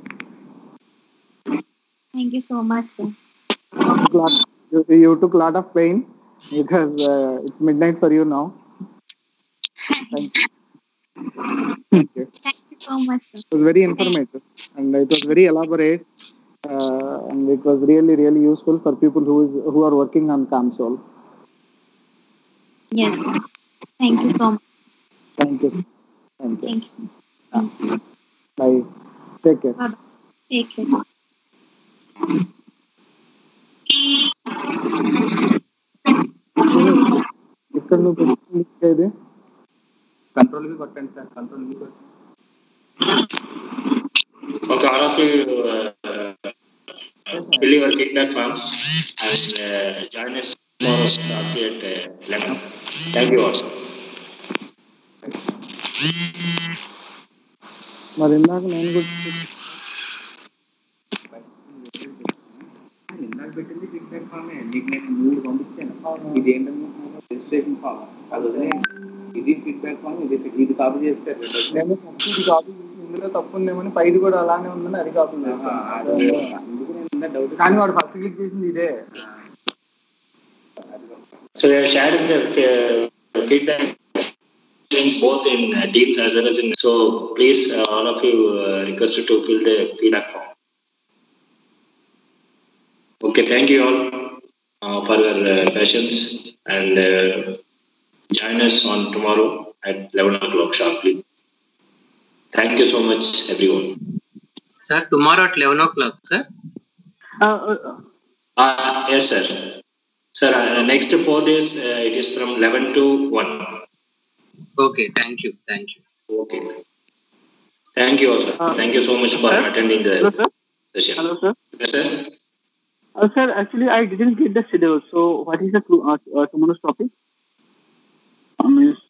Thank you so much, sir. took lot, you, you took a lot of pain because uh, it's midnight for you now. Thank you. Thank you. Thank you so much, sir. It was very informative and it was very elaborate, uh, and it was really really useful for people who is who are working on CAMSOL. Yes, sir. Thank you so much. Thank you. Thank you. Thank you. Thank you. Bye. Take care. Bye. Take care. ఇక్కడ నువ్వు పెట్టింది ఇది control V కొట్టండి sir control V కొట్టండి. Okay, all of you uh, fill your feedback forms and uh, join us tomorrow sharply at uh, eleven. Thank you all. మరి ఇందాక నేను కూడా ఇందాక పెట్టింది ఫీడ్బ్యాక్ ఫామే నీకు నేను మూడు పంపించాను. ఇది ఏంటంటే రిజిస్ట్రేషన్ ఫామ్ అది వదిలే ఇది ఫీడ్బ్యాక్ ఫామ్ ఇది ఇది కాపీ చేస్తారు. నేను ఫస్ట్ ఇది కాపీ ఇందులో తప్పు ఉందేమని పైది కూడా అలానే ఉందని అది కాపీ చేస్తాను. డౌట్ కానీ వాడు ఫస్ట్ క్లిక్ చేసింది ఇదే. So we are sharing the uh, feedback in both in uh, Teams as well as in. So please, uh, all of you uh, requested to fill the feedback form. Okay, thank you all uh, for your uh, patience and uh, join us on tomorrow at eleven o'clock sharply. Thank you so much, everyone. Sir, tomorrow at eleven o'clock, sir. Uh, uh, Uh, yes, sir. Sir, uh, next four days uh, it is from eleven to one. Okay, thank you, thank you. Okay. Thank you, sir. Uh, Thank you so much for sir? attending the Hello, sir. session. Hello, sir. Yes, sir. Uh, sir, actually, I didn't get the schedule. So, what is the uh, uh, tomorrow's topic? Um, yes.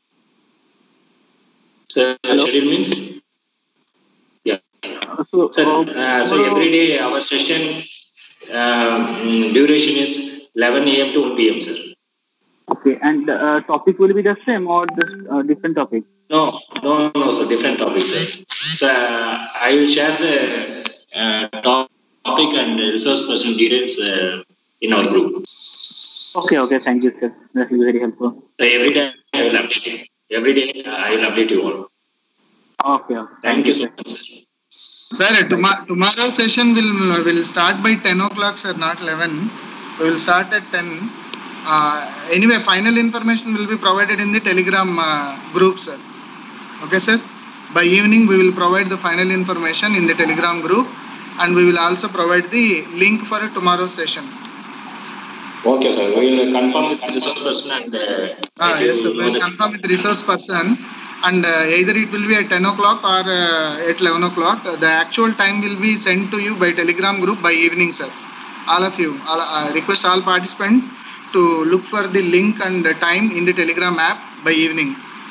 Sir, Hello? schedule means? Yeah. Uh, so, Sir, uh, uh, so tomorrow- every day our session um, duration is eleven a m to one p m, sir. Okay, and the uh, topic will be the same or just uh, different topic? No, no, no, sir. Different topic, sir. So, uh, I will share the uh, topic and resource person details uh, in our group. Okay, okay. Thank you, sir. That will be very helpful. So every day I will update you. Every day uh, I will update you all. Okay, okay. Thank you so much, sir. Sir, tomorrow tomorrow session will will start by ten o'clock, sir, not eleven. We will start at ten. Uh, anyway, final information will be provided in the Telegram uh, group, sir. Okay, sir. By evening, we will provide the final information in the Telegram group, and we will also provide the link for tomorrow's session. Okay, sir. We will confirm with the resource person and. Uh, Ah, let yes, sir. you We know will the- confirm with the resource person, and uh, either it will be at ten o'clock or uh, at eleven o'clock. The actual time will be sent to you by Telegram group by evening, sir. All of you, all, uh, request all participants to look for the link and the time in the Telegram app by evening.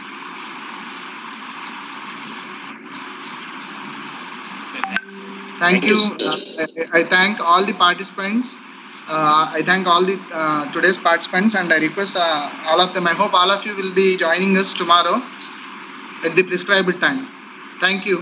Thank Thank you. you, sir. Uh, I, I thank all the participants. Uh, I thank all the uh, today's participants, and I request uh, all of them. I hope all of you will be joining us tomorrow at the prescribed time. Thank you.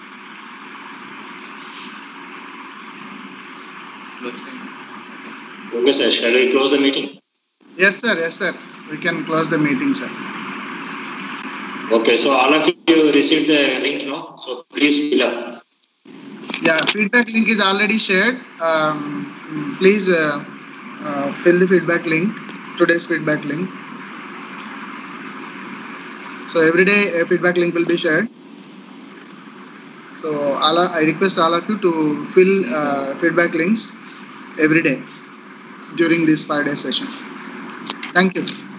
Okay, sir. Shall we close the meeting? Yes, sir. Yes, sir. We can close the meeting, sir. Okay, so all of you received the link now. So please fill up. Yeah, feedback link is already shared. Um, please uh, uh, fill the feedback link, today's feedback link. So every day a feedback link will be shared. So all, I request all of you to fill uh, feedback links every day during this five day session. Thank you.